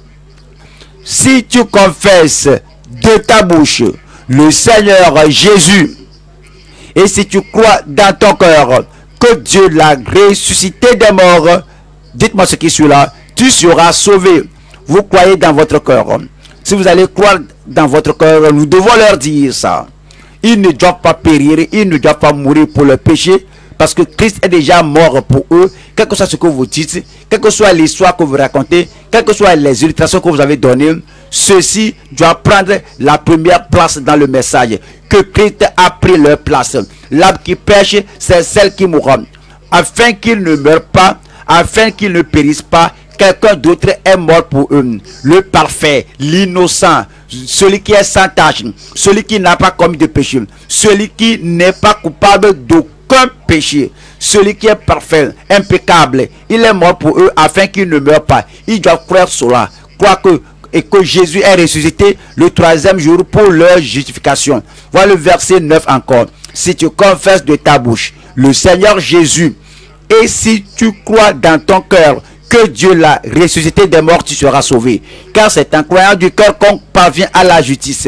Si tu confesses de ta bouche le Seigneur Jésus Et si tu crois dans ton cœur que Dieu l'a ressuscité des morts, dites-moi ce qui suit là, tu seras sauvé. Vous croyez dans votre cœur. Si vous allez croire dans votre cœur, nous devons leur dire ça. Ils ne doivent pas périr, ils ne doivent pas mourir pour le péché, parce que Christ est déjà mort pour eux. Quel que soit ce que vous dites, quelle que soit l'histoire que vous racontez, quelles que soient les illustrations que vous avez données, ceci doit prendre la première place dans le message. Que Christ a pris leur place. L'âme qui pêche, c'est celle qui mourra. Afin qu'ils ne meurent pas, afin qu'ils ne périssent pas, quelqu'un d'autre est mort pour eux. Le parfait, l'innocent, celui qui est sans tache, celui qui n'a pas commis de péché, celui qui n'est pas coupable d'aucun péché, celui qui est parfait, impeccable, il est mort pour eux afin qu'ils ne meurent pas. Ils doivent croire cela, croire que Jésus est ressuscité le troisième jour pour leur justification. Voilà le verset 9 encore. Si tu confesses de ta bouche le Seigneur Jésus, et si tu crois dans ton cœur que Dieu l'a ressuscité des morts, tu seras sauvé. Car c'est en croyant du cœur qu'on parvient à la justice.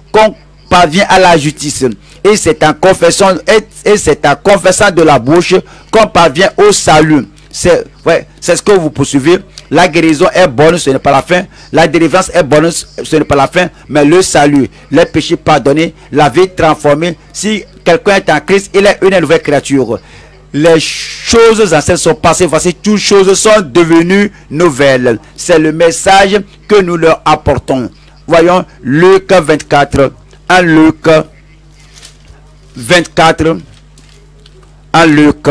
Et c'est en confessant, de la bouche qu'on parvient au salut. C'est ce que vous poursuivez. La guérison est bonne, ce n'est pas la fin. La délivrance est bonne, ce n'est pas la fin. Mais le salut, les péchés pardonnés, la vie transformée. Si quelqu'un est en Christ, il est une nouvelle créature. Les choses anciennes sont passées, voici toutes choses sont devenues nouvelles. C'est le message que nous leur apportons. Voyons Luc 24. En Luc 24. En Luc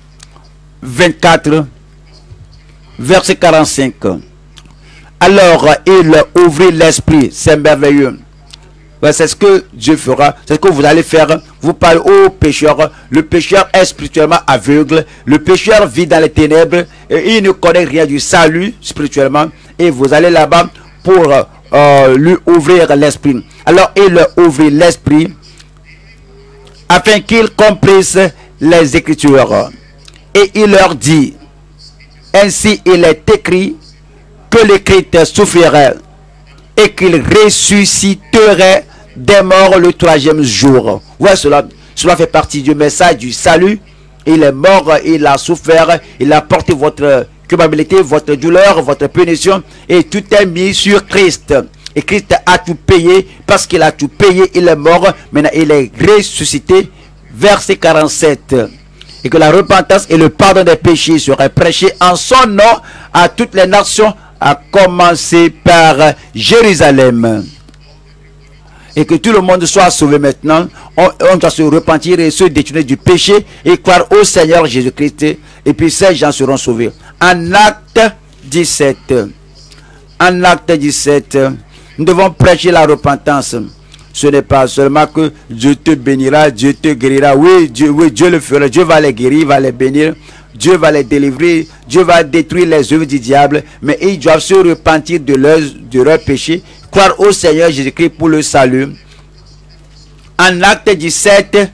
24. Verset 45. Alors il ouvrit l'esprit. C'est merveilleux. C'est ce que Dieu fera, c'est ce que vous allez faire. Vous parlez aux pécheurs. Le pécheur est spirituellement aveugle. Le pécheur vit dans les ténèbres et il ne connaît rien du salut spirituellement. Et vous allez là-bas pour lui ouvrir l'esprit. Alors il ouvrit l'esprit afin qu'il comprisse les Écritures. Et il leur dit, ainsi il est écrit que le Christ souffrirait et qu'il ressusciterait des morts le troisième jour. Ouais, cela fait partie du message du salut. Il est mort, il a souffert, il a porté votre culpabilité, votre douleur, votre punition, et tout est mis sur Christ. Et Christ a tout payé, parce qu'il a tout payé, il est mort, maintenant il est ressuscité. Verset 47. Et que la repentance et le pardon des péchés seraient prêchés en son nom à toutes les nations, à commencer par Jérusalem. Et que tout le monde soit sauvé maintenant. On doit se repentir et se détourner du péché et croire au Seigneur Jésus-Christ. Et puis ces gens seront sauvés. En acte 17. En acte 17. Nous devons prêcher la repentance. Ce n'est pas seulement que Dieu te bénira, Dieu te guérira. Oui, Dieu le fera. Dieu va les guérir, va les bénir. Dieu va les délivrer, Dieu va détruire les œuvres du diable, mais ils doivent se repentir de leurs péchés, croire au Seigneur Jésus-Christ pour le salut. En acte 17,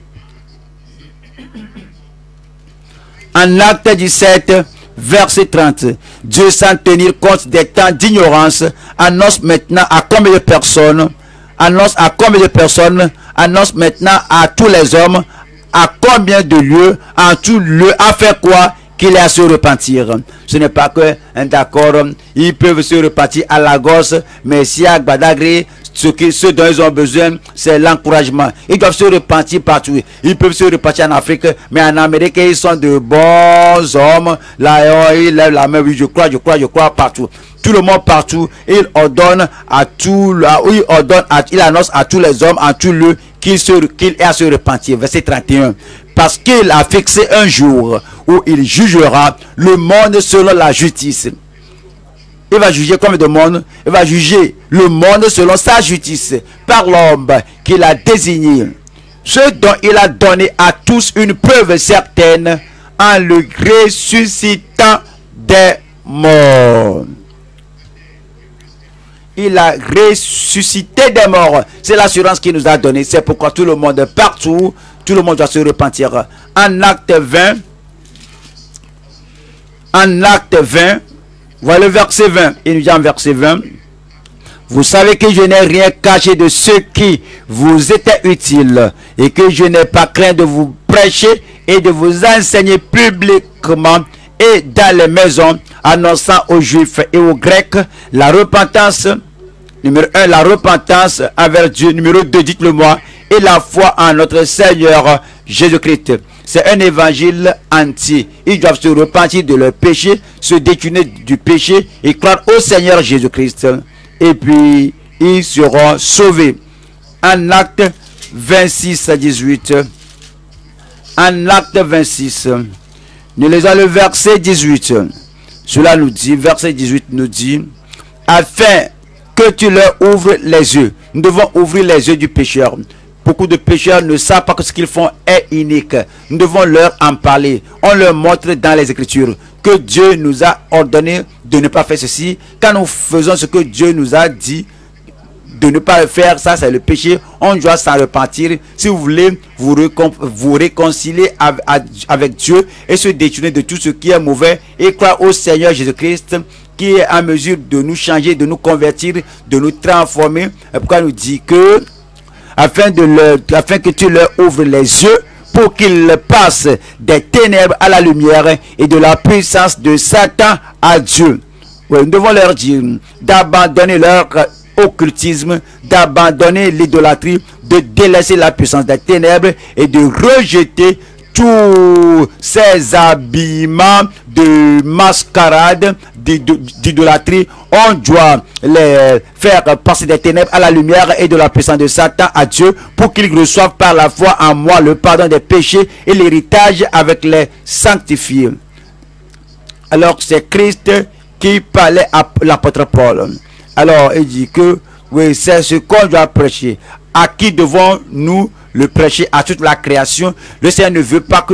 verset 30, Dieu sans tenir compte des temps d'ignorance, annonce maintenant à combien de personnes, annonce maintenant à tous les hommes, à combien de lieux, en tout lieu, à faire quoi? Qu'il est à se repentir. Ce n'est pas que, d'accord, ils peuvent se repentir à Lagos, mais si à Badagry, ce dont ils ont besoin, c'est l'encouragement. Ils doivent se repentir partout. Ils peuvent se repentir en Afrique, mais en Amérique, ils sont de bons hommes. Là, ils lèvent la main, oui, je crois partout. Tout le monde partout, il ordonne à tout, il annonce à tous les hommes en tout lieu qu'il est à se repentir. Verset 31. Parce qu'il a fixé un jour où il jugera le monde selon la justice. Il va juger combien de monde? Il va juger le monde selon sa justice par l'homme qu'il a désigné. Ce dont il a donné à tous une preuve certaine en le ressuscitant des morts. Il a ressuscité des morts. C'est l'assurance qu'il nous a donnée. C'est pourquoi tout le monde, partout, tout le monde doit se repentir. En acte 20, voilà le verset 20. Il nous dit en verset 20, Vous savez que je n'ai rien caché de ce qui vous était utile et que je n'ai pas craint de vous prêcher et de vous enseigner publiquement et dans les maisons, annonçant aux Juifs et aux Grecs la repentance. Numéro 1, la repentance envers Dieu. Numéro 2, dites-le moi, et la foi en notre Seigneur Jésus-Christ. C'est un évangile entier. Ils doivent se repentir de leur péché, se détourner du péché et croire au Seigneur Jésus-Christ. Et puis, ils seront sauvés. En Acte 26 à 18. En Acte 26. Nous lisons le verset 18. Cela nous dit, verset 18 nous dit, afin que tu leur ouvres les yeux. Nous devons ouvrir les yeux du pécheur. Beaucoup de pécheurs ne savent pas que ce qu'ils font est inique. Nous devons leur en parler. On leur montre dans les Écritures que Dieu nous a ordonné de ne pas faire ceci. Quand nous faisons ce que Dieu nous a dit de ne pas le faire, ça c'est le péché. On doit s'en repentir. Si vous voulez vous réconcilier avec Dieu et se détourner de tout ce qui est mauvais et croire au Seigneur Jésus-Christ qui est en mesure de nous changer, de nous convertir, de nous transformer. Pourquoi nous dit que afin que tu leur ouvres les yeux pour qu'ils passent des ténèbres à la lumière et de la puissance de Satan à Dieu. Oui, nous devons leur dire d'abandonner leur occultisme, d'abandonner l'idolâtrie, de délaisser la puissance des ténèbres et de rejeter tous ces habillements de mascarade, d'idolâtrie. On doit les faire passer des ténèbres à la lumière et de la puissance de Satan à Dieu pour qu'ils reçoivent par la foi en moi le pardon des péchés et l'héritage avec les sanctifiés. Alors c'est Christ qui parlait à l'apôtre Paul. Alors il dit que oui, c'est ce qu'on doit prêcher. À qui devons-nous le prêcher? À toute la création. Le Seigneur ne veut pas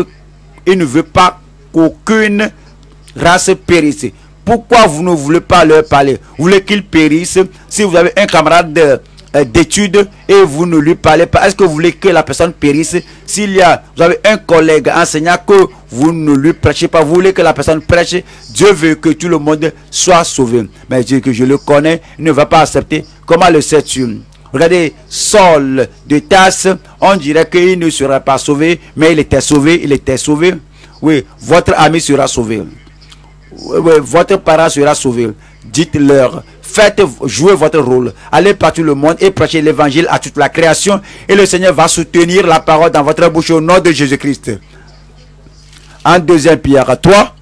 qu'aucune race périsse. Pourquoi vous ne voulez pas leur parler? Vous voulez qu'ils périssent? Si vous avez un camarade d'études et vous ne lui parlez pas, est-ce que vous voulez que la personne périsse? Vous avez un collègue enseignant que vous ne lui prêchez pas, vous voulez que la personne prêche? Dieu veut que tout le monde soit sauvé. Mais Dieu, que je le connais, il ne va pas accepter. Comment le sais-tu? Regardez, Saul de Tarse, on dirait qu'il ne sera pas sauvé, mais il était sauvé. Oui, votre ami sera sauvé. Oui, votre parent sera sauvé. Dites-leur, jouez votre rôle. Allez partout le monde et prêchez l'évangile à toute la création. Et le Seigneur va soutenir la parole dans votre bouche au nom de Jésus-Christ. En 2 Pierre 3.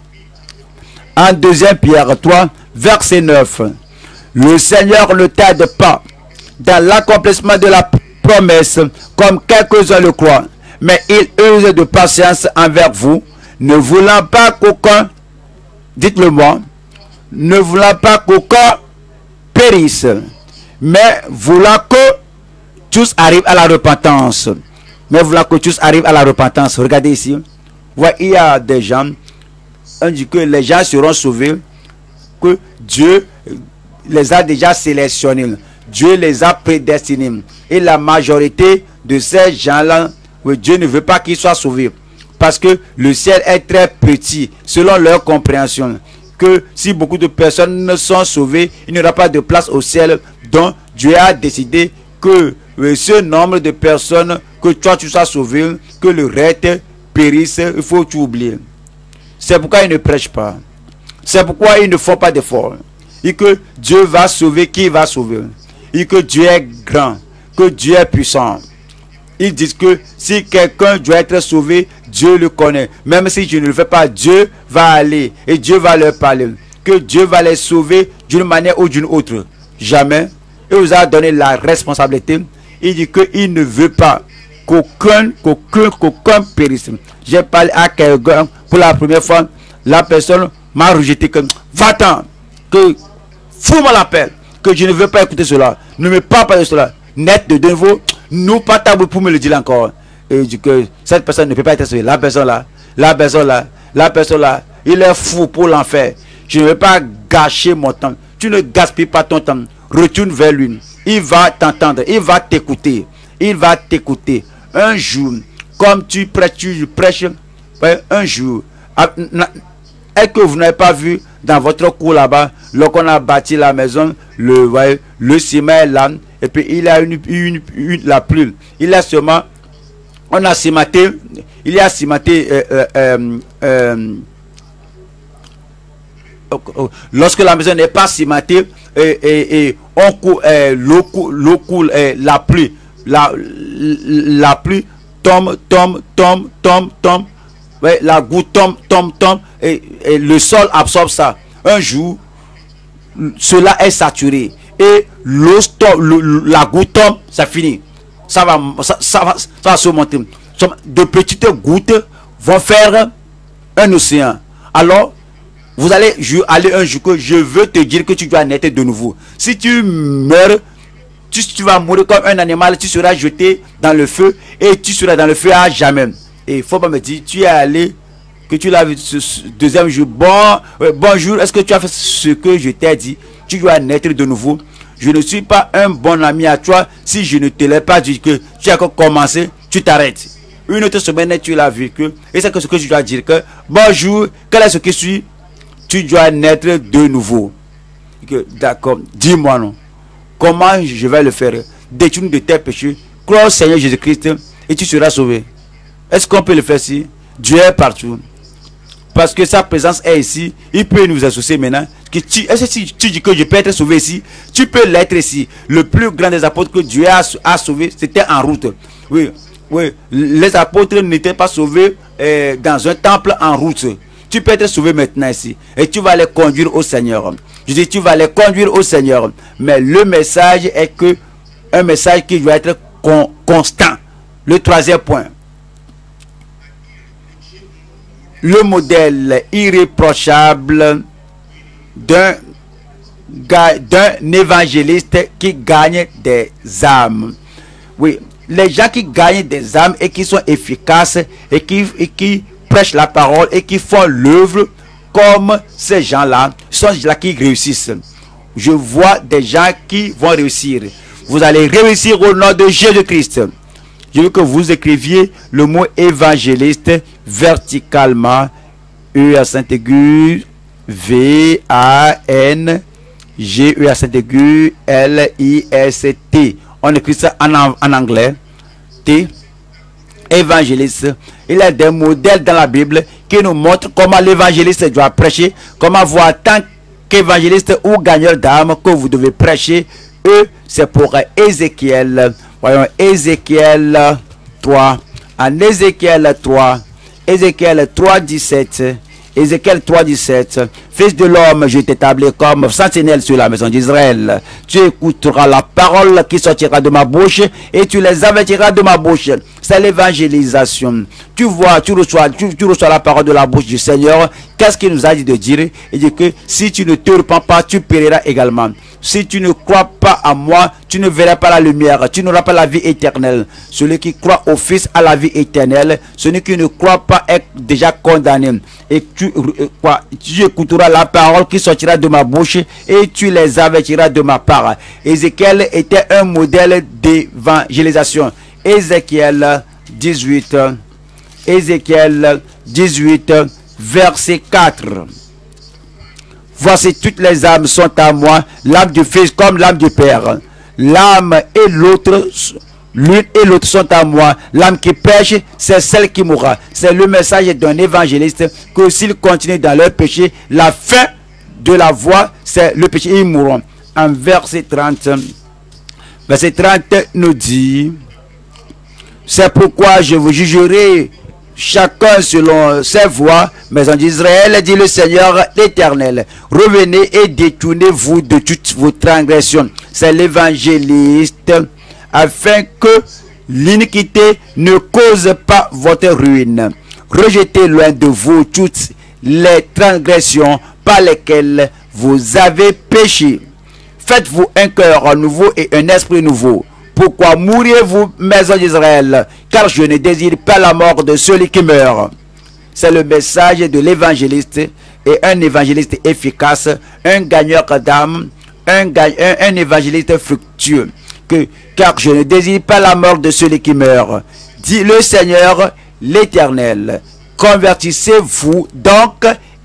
En 2 Pierre 3, verset 9. Le Seigneur ne tarde pas dans l'accomplissement de la promesse, comme quelques-uns le croient. Mais il use de patience envers vous, ne voulant pas qu'aucun, dites-le moi, ne voulant pas qu'aucun périsse, mais voulant que tous arrivent à la repentance. Mais voulant que tous arrivent à la repentance. Regardez ici. Ouais, il y a des gens, on dit que les gens seront sauvés, que Dieu les a déjà sélectionnés. Dieu les a prédestinés. Et la majorité de ces gens-là, Dieu ne veut pas qu'ils soient sauvés. Parce que le ciel est très petit, selon leur compréhension. Que si beaucoup de personnes sont sauvées, il n'y aura pas de place au ciel. Donc Dieu a décidé que ce nombre de personnes, que toi tu sois sauvé, que le reste périsse, il faut tout oublier. C'est pourquoi ils ne prêchent pas. C'est pourquoi ils ne font pas d'efforts. Et que Dieu va sauver qui va sauver. Et que Dieu est grand, que Dieu est puissant. Ils disent que si quelqu'un doit être sauvé, Dieu le connaît. Même si je ne le fais pas, Dieu va aller et Dieu va leur parler. Que Dieu va les sauver d'une manière ou d'une autre. Jamais. Il vous a donné la responsabilité. Il dit qu'il ne veut pas qu'aucun périsse. J'ai parlé à quelqu'un pour la première fois. La personne m'a rejeté comme va-t'en, que fous-moi la paix, que je ne veux pas écouter cela. Ne me parle pas de cela. Net de nouveau, nous pas table pour me le dire encore. Et dit que cette personne ne peut pas être sauvée. La personne là, il est fou pour l'enfer. Je ne veux pas gâcher mon temps. Tu ne gaspilles pas ton temps. Retourne vers lui. Il va t'entendre. Il va t'écouter. Un jour, comme tu prêches, un jour, Est-ce que vous n'avez pas vu dans votre cour là-bas, lorsqu'on a bâti la maison, le ciment est là, et puis il y a la pluie. Il y a seulement, on a cimenté, il y a cimenté, lorsque la maison n'est pas cimentée, et on coule, l'eau coule, la pluie tombe, ouais, la goutte tombe, et le sol absorbe ça. Un jour, cela est saturé, et la goutte tombe, ça finit. Ça va se monter. De petites gouttes vont faire un océan. Alors, vous allez aller un jour que je veux te dire que tu dois naître de nouveau. Si tu meurs, tu vas mourir comme un animal, tu seras jeté dans le feu et tu seras dans le feu à jamais. Et il faut pas me dire, tu es allé, que tu l'as vu ce deuxième jour. Bonjour, est-ce que tu as fait ce que je t'ai dit? Tu dois naître de nouveau. Je ne suis pas un bon ami à toi si je ne te l'ai pas dit que tu as commencé, tu t'arrêtes. Une autre semaine, tu l'as vécu. Et c'est que ce que tu dois dire que bonjour, quel est ce que je suis? Tu dois naître de nouveau. D'accord, dis-moi non. Comment je vais le faire? Détourne de tes péchés, crois au Seigneur Jésus-Christ et tu seras sauvé. Est-ce qu'on peut le faire ici? Dieu est partout. Parce que sa présence est ici. Il peut nous associer maintenant. Est-ce que tu dis que je peux être sauvé ici? Tu peux l'être ici. Le plus grand des apôtres que Dieu a sauvé, c'était en route. Oui, oui. Les apôtres n'étaient pas sauvés dans un temple en route. Tu peux être sauvé maintenant ici. Et tu vas les conduire au Seigneur. Je dis, tu vas les conduire au Seigneur. Mais le message est que un message qui doit être constant. Le troisième point. Le modèle irréprochable d'un évangéliste qui gagne des âmes. Oui, les gens qui gagnent des âmes et qui sont efficaces et qui prêchent la parole et qui font l'œuvre comme ces gens-là, sont des gens qui réussissent. Je vois des gens qui vont réussir. Vous allez réussir au nom de Jésus-Christ. Je veux que vous écriviez le mot évangéliste verticalement. E à Saint-Aigu, V-A-N-G-E à Saint-Aigu, L-I-S-T. On écrit ça en anglais. T. Évangéliste. Il y a des modèles dans la Bible qui nous montrent comment l'évangéliste doit prêcher, comment voir tant qu'évangéliste ou gagneur d'âme que vous devez prêcher. Eux, c'est pour Ézéchiel. Voyons Ézéchiel 3. En Ézéchiel 3, Ézéchiel 3, 17. Ézéchiel 3, 17. Fils de l'homme, je t'établis comme sentinelle sur la maison d'Israël. Tu écouteras la parole qui sortira de ma bouche et tu les avertiras de ma bouche. C'est l'évangélisation. Tu vois, tu reçois la parole de la bouche du Seigneur. Qu'est-ce qu'il nous a dit de dire? Il dit que si tu ne te repens pas, tu périras également. Si tu ne crois pas à moi, tu ne verras pas la lumière, tu n'auras pas la vie éternelle. Celui qui croit au Fils a la vie éternelle. Celui qui ne croit pas est déjà condamné. Et tu écouteras la parole qui sortira de ma bouche et tu les avertiras de ma part. Ézéchiel était un modèle d'évangélisation. Ézéchiel 18, verset 4. Voici, toutes les âmes sont à moi, l'âme du Fils comme l'âme du Père. L'âme et l'autre, l'une et l'autre sont à moi. L'âme qui pêche, c'est celle qui mourra. C'est le message d'un évangéliste que s'ils continuent dans leur péché, la fin de la voie, c'est le péché, ils mourront. En verset 30 nous dit, c'est pourquoi je vous jugerai chacun selon ses voies, maison d'Israël, dit le Seigneur l'Éternel. Revenez et détournez-vous de toutes vos transgressions. C'est l'évangéliste, afin que l'iniquité ne cause pas votre ruine. Rejetez loin de vous toutes les transgressions par lesquelles vous avez péché. Faites-vous un cœur nouveau et un esprit nouveau. Pourquoi mourriez-vous, maison d'Israël? Car je ne désire pas la mort de celui qui meurt. C'est le message de l'évangéliste, et un évangéliste efficace, un gagneur d'âme, un évangéliste fructueux. Car je ne désire pas la mort de celui qui meurt. Dit le Seigneur l'Éternel. Convertissez-vous donc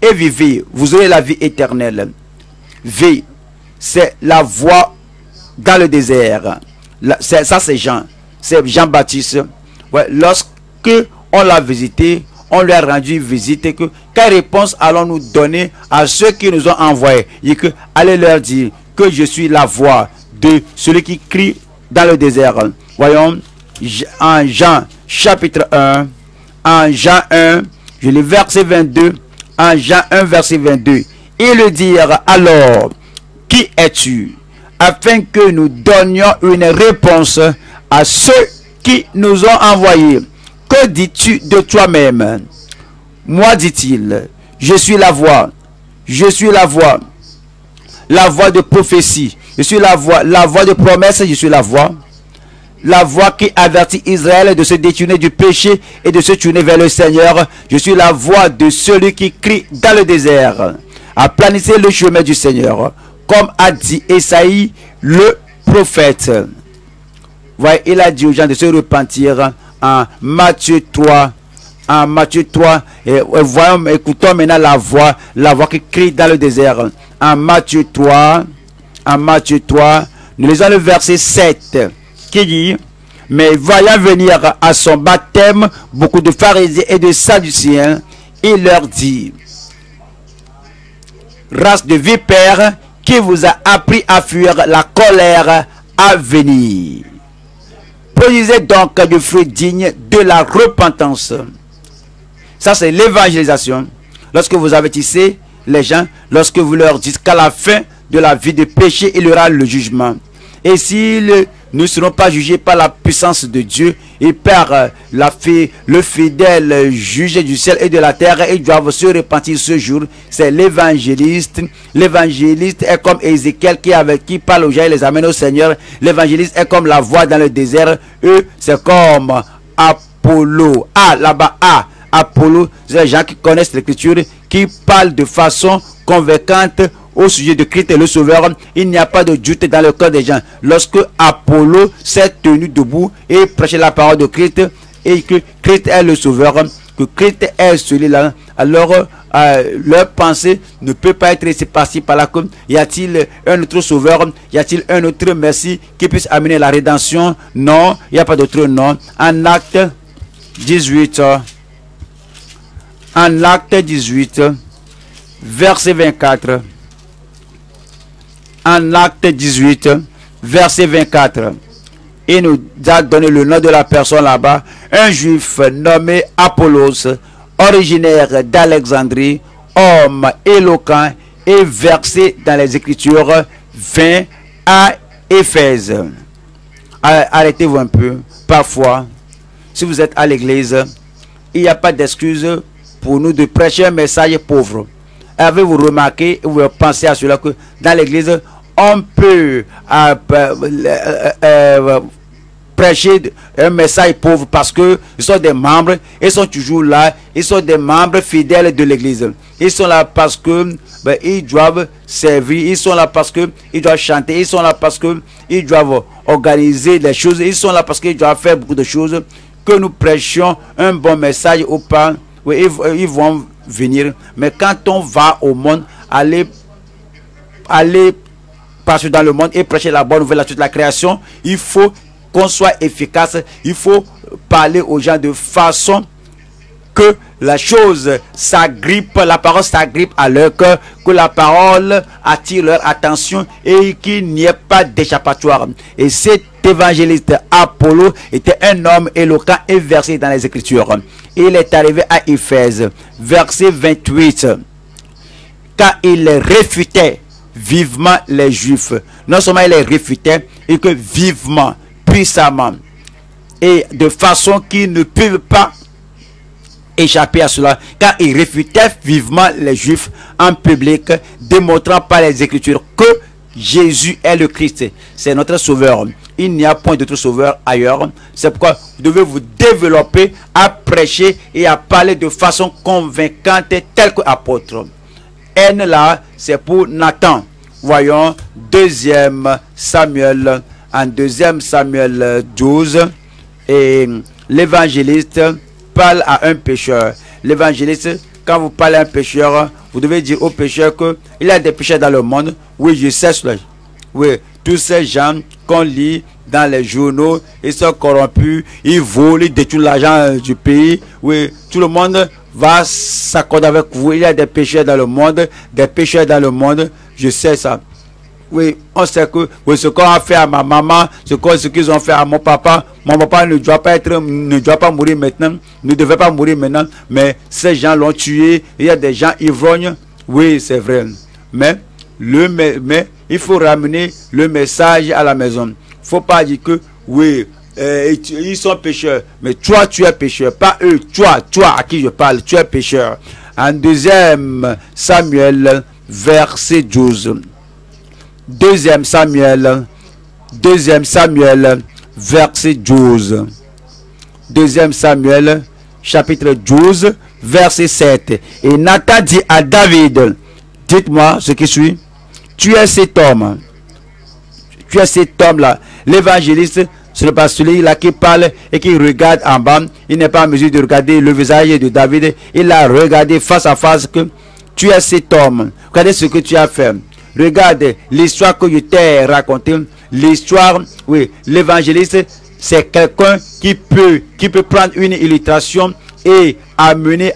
et vivez, vous aurez la vie éternelle. Vie, c'est la voie dans le désert. Ça, c'est Jean. C'est Jean-Baptiste. Ouais, lorsque on l'a visité, on lui a rendu visite. Quelle réponse allons-nous donner à ceux qui nous ont envoyés? Il dit que allez leur dire que je suis la voix de celui qui crie dans le désert. Voyons, en Jean chapitre 1, en Jean 1, je lis verset 22, en Jean 1 verset 22. Ils le dirent alors, qui es-tu? Afin que nous donnions une réponse à ceux qui nous ont envoyés. Que dis-tu de toi-même? Moi, dit-il, je suis la voix. Je suis la voix. La voix de prophétie. Je suis la voix de promesse. Je suis la voix. La voix qui avertit Israël de se détourner du péché et de se tourner vers le Seigneur. Je suis la voix de celui qui crie dans le désert. Aplanissez le chemin du Seigneur, comme a dit Esaïe le prophète. Voyez, il a dit aux gens de se repentir en Matthieu 3. En Matthieu 3, et voyons, écoutons maintenant la voix qui crie dans le désert. En Matthieu 3, nous lisons le verset 7 qui dit: mais voyant venir à son baptême beaucoup de pharisiens et de sadducéens, il leur dit: race de vipères, qui vous a appris à fuir la colère à venir. Produisez donc du fruit digne de la repentance. Ça, c'est l'évangélisation. Lorsque vous avertissez les gens, lorsque vous leur dites qu'à la fin de la vie de péché, il y aura le jugement. Et s'ils ne seront pas jugés par la puissance de Dieu et par le fidèle juge du ciel et de la terre, ils doivent se repentir ce jour. C'est l'évangéliste. L'évangéliste est comme Ézéchiel qui parle aux gens et les amène au Seigneur. L'évangéliste est comme la voix dans le désert. Eux, c'est comme Apollo. Là-bas, Apollo, c'est les gens qui connaissent l'écriture, qui parlent de façon convaincante au sujet de Christ et le Sauveur. Il n'y a pas de doute dans le cœur des gens. Lorsque Apollo s'est tenu debout et prêchait la parole de Christ, et que Christ est le Sauveur, que Christ est celui-là, alors leur pensée ne peut pas être laissée passer par là. Y a-t-il un autre Sauveur? Y a-t-il un autre Messie qui puisse amener la rédemption? Non, il n'y a pas d'autre nom. En Acte 18, en Acte 18, verset 24. En Acte 18, verset 24. Il nous a donné le nom de la personne là-bas. Un juif nommé Apollos, originaire d'Alexandrie, homme éloquent et versé dans les Écritures, vint à Éphèse. Arrêtez-vous un peu. Parfois, si vous êtes à l'église, il n'y a pas d'excuse pour nous de prêcher un message pauvre. Avez-vous remarqué, vous pensez à cela, que dans l'église, on peut prêcher un message pauvre parce que ils sont des membres, ils sont toujours là, ils sont des membres fidèles de l'église. Ils sont là parce que ils doivent servir, ils sont là parce que ils doivent chanter, ils sont là parce que ils doivent organiser des choses, ils sont là parce qu'ils doivent faire beaucoup de choses. Que nous prêchions un bon message aux parents, oui, ils vont venir. Mais quand on va au monde, aller partout dans le monde et prêcher la bonne nouvelle à toute la création, il faut qu'on soit efficace. Il faut parler aux gens de façon que la chose s'agrippe, la parole s'agrippe à leur cœur, que la parole attire leur attention et qu'il n'y ait pas d'échappatoire. Et cet évangéliste Apollo était un homme éloquent et versé dans les Écritures. Il est arrivé à Éphèse, verset 28, car il réfutait vivement les Juifs. Non seulement il les réfutait, et que vivement, puissamment, et de façon qu'ils ne peuvent pas échapper à cela, car il réfutait vivement les Juifs en public, démontrant par les Écritures que Jésus est le Christ, c'est notre Sauveur. Il n'y a point d'autre Sauveur ailleurs. C'est pourquoi vous devez vous développer à prêcher et à parler de façon convaincante, tel que apôtre. N là, c'est pour Nathan. Voyons 2 Samuel, en 2 Samuel 12, et l'évangéliste parle à un pécheur. L'évangéliste, quand vous parlez à un pécheur, vous devez dire aux pécheurs qu'il y a des pécheurs dans le monde. Oui, je sais cela. Oui, tous ces gens qu'on lit dans les journaux, ils sont corrompus, ils volent, ils détournent l'argent du pays. Oui, tout le monde va s'accorder avec vous. Il y a des pécheurs dans le monde, des pécheurs dans le monde. Je sais ça. Oui, on sait que oui, ce qu'on a fait à ma maman, ce qu'ils ont fait à mon papa ne doit pas mourir maintenant, ne devait pas mourir maintenant, mais ces gens l'ont tué. Il y a des gens ivrognes. Oui, c'est vrai. Mais il faut ramener le message à la maison. Il ne faut pas dire que oui, ils sont pécheurs, mais toi tu es pécheur, pas eux, toi à qui je parle, tu es pécheur. En 2 Samuel, verset 12. 2 Samuel, verset 12. 2 Samuel, chapitre 12, verset 7. Et Nathan dit à David, dites-moi ce qui suit. Tu es cet homme. Tu es cet homme-là. L'évangéliste, ce n'est pas celui-là qui parle et qui regarde en bas. Il n'est pas en mesure de regarder le visage de David. Il a regardé face à face que tu es cet homme. Regardez ce que tu as fait. Regarde l'histoire que je t'ai racontée. L'histoire, oui, l'évangéliste, c'est quelqu'un qui peut prendre une illustration et l'amener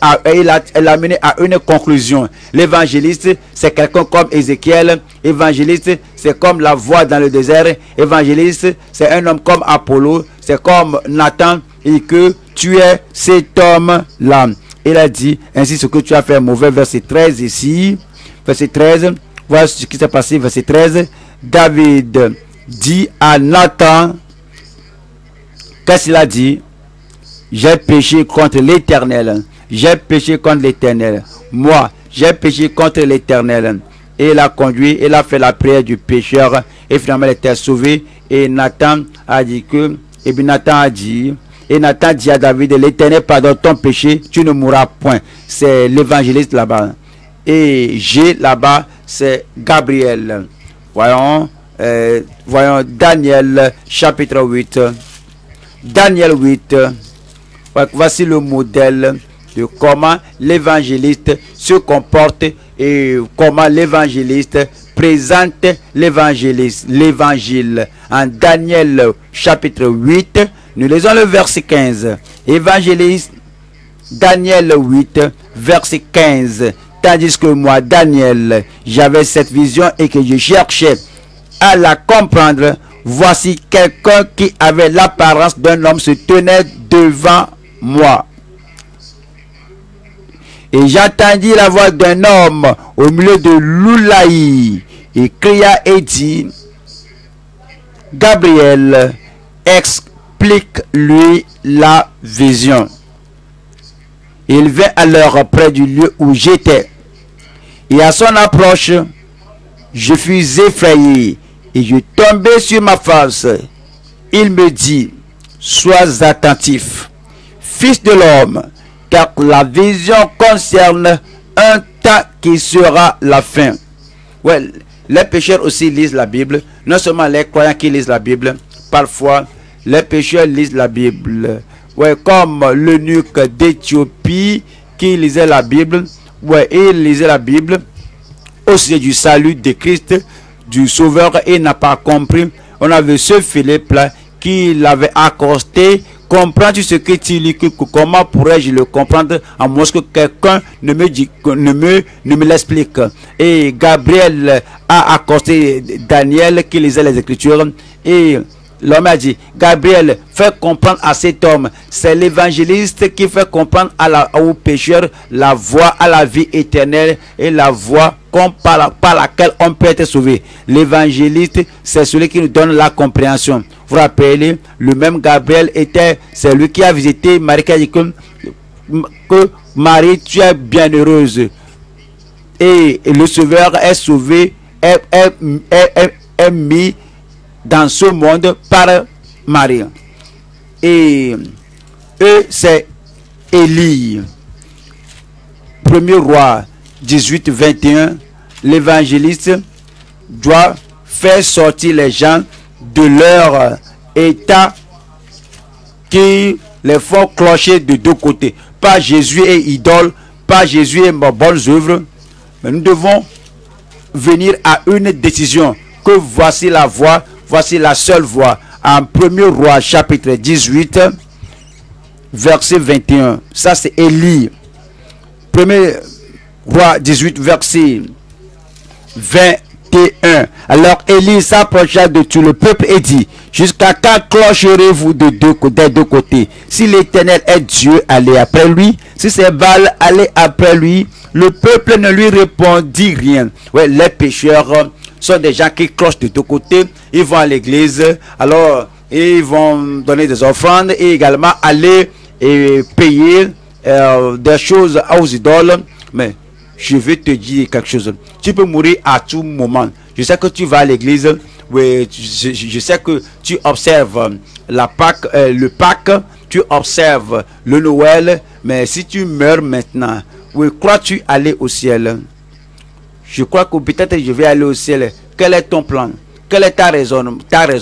à une conclusion. L'évangéliste, c'est quelqu'un comme Ézéchiel. Évangéliste, c'est comme la voix dans le désert. Évangéliste, c'est un homme comme Apollo. C'est comme Nathan. Et que tu es cet homme-là. Il a dit, ainsi ce que tu as fait mauvais. Verset 13 ici. Verset 13. Voilà ce qui s'est passé. Verset 13. David dit à Nathan, qu'est-ce qu'il a dit? J'ai péché contre l'Éternel. J'ai péché contre l'Éternel. Moi, j'ai péché contre l'Éternel. Et il a conduit, il a fait la prière du pécheur. Et finalement, il était sauvé. Et Nathan a dit que, et puis Nathan a dit à David, l'Éternel pardonne ton péché, tu ne mourras point. C'est l'évangéliste là-bas. Et G là-bas, c'est Gabriel. Voyons Daniel chapitre 8. Daniel 8. Voici le modèle de comment l'évangéliste se comporte et comment l'évangéliste présente l'évangile. En Daniel chapitre 8, nous lisons le verset 15. Évangéliste Daniel 8, verset 15. Tandis que moi, Daniel, j'avais cette vision et que je cherchais à la comprendre. Voici quelqu'un qui avait l'apparence d'un homme se tenait devant moi. Et j'entendis la voix d'un homme au milieu de l'Oulaï. Il cria et dit, Gabriel, explique-lui la vision. Il vint alors près du lieu où j'étais. Et à son approche, je fus effrayé et je tombai sur ma face. Il me dit, sois attentif, fils de l'homme, car la vision concerne un temps qui sera la fin. Ouais, les pécheurs aussi lisent la Bible. Non seulement les croyants qui lisent la Bible, parfois les pécheurs lisent la Bible. Ouais, comme l'eunuque d'Éthiopie qui lisait la Bible. Ouais, il lisait la Bible au sujet du salut de Christ, du Sauveur, et n'a pas compris. On avait ce Philippe là qui l'avait accosté. Comprends-tu ce que tu lis? Comment pourrais-je le comprendre à moins que quelqu'un ne me l'explique? Et Gabriel a accosté Daniel qui lisait les Écritures, et l'homme a dit, Gabriel, fais comprendre à cet homme. C'est l'évangéliste qui fait comprendre aux pécheurs la voie à la vie éternelle et la voie par laquelle on peut être sauvé. L'évangéliste, c'est celui qui nous donne la compréhension. Vous vous rappelez, le même Gabriel c'est lui qui a visité Marie, qui a dit que Marie, tu es bienheureuse. Et le Sauveur est sauvé, est mis dans ce monde par Marie. Et eux, c'est Élie. 1er roi 18, 21. L'évangéliste doit faire sortir les gens de leur état qui les font clocher de deux côtés. Pas Jésus et idole, pas Jésus et bonnes œuvres. Mais nous devons venir à une décision que voici la voie, voici la seule voie. En 1er Roi chapitre 18 verset 21. Ça c'est Élie. 1er Roi 18 verset 21. Alors Élie s'approcha de tout le peuple et dit: jusqu'à quand clocherez-vous des deux côtés? Si l'Éternel est Dieu, allez après lui. Si c'est Baal, allez après lui. Le peuple ne lui répondit rien. Ouais, les pécheurs sont des gens qui clochent de deux côtés. Ils vont à l'église, alors ils vont donner des offrandes et également aller et payer des choses aux idoles. Mais je vais te dire quelque chose. Tu peux mourir à tout moment. Je sais que tu vas à l'église. Oui, je sais que tu observes la Pâque, le Pâques. Tu observes le Noël. Mais si tu meurs maintenant, oui, crois-tu aller au ciel? Je crois que peut-être je vais aller au ciel. Quel est ton plan? Quelle est ta raison?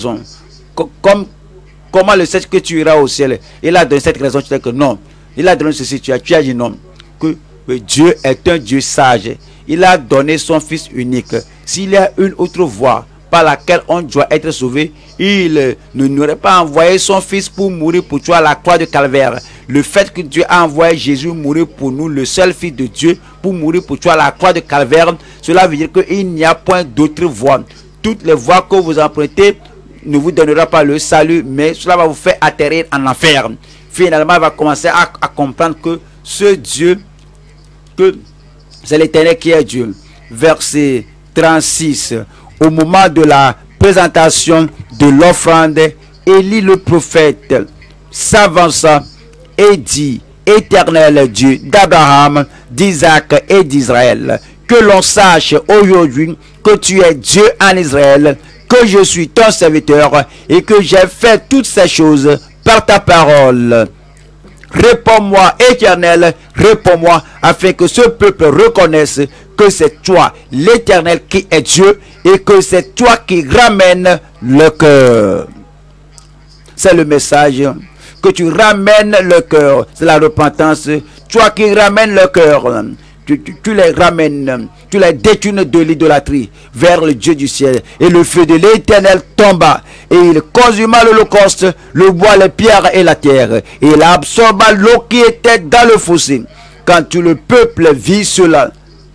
Comment le sais-tu que tu iras au ciel? Il a donné cette raison. Tu dis que non. Il a donné ceci. Tu as dit non. Que Dieu est un Dieu sage. Il a donné son Fils unique. S'il y a une autre voie par laquelle on doit être sauvé, il n'aurait pas envoyé son Fils pour mourir pour toi à la croix de Calvaire. Le fait que Dieu a envoyé Jésus mourir pour nous, le seul Fils de Dieu, pour mourir pour toi à la croix de Calvaire, cela veut dire qu'il n'y a point d'autre voie. Toutes les voies que vous empruntez ne vous donnera pas le salut, mais cela va vous faire atterrir en enfer. Finalement, il va commencer à comprendre que ce Dieu, que c'est l'Éternel qui est Dieu. Verset 36. Au moment de la présentation de l'offrande, Élie le prophète s'avança et dit: Éternel Dieu d'Abraham, d'Isaac et d'Israël, que l'on sache aujourd'hui que tu es Dieu en Israël, que je suis ton serviteur et que j'ai fait toutes ces choses par ta parole. Réponds-moi, Éternel, réponds-moi, afin que ce peuple reconnaisse que c'est toi, l'Éternel, qui est Dieu, et que c'est toi qui ramènes le cœur. C'est le message, que tu ramènes le cœur. C'est la repentance. Toi qui ramènes le cœur. Tu les ramènes, tu les détournes de l'idolâtrie vers le Dieu du ciel. Et le feu de l'Éternel tomba, et il consuma l'holocauste, le bois, les pierres et la terre. Et il absorba l'eau qui était dans le fossé. Quand tout le peuple vit cela,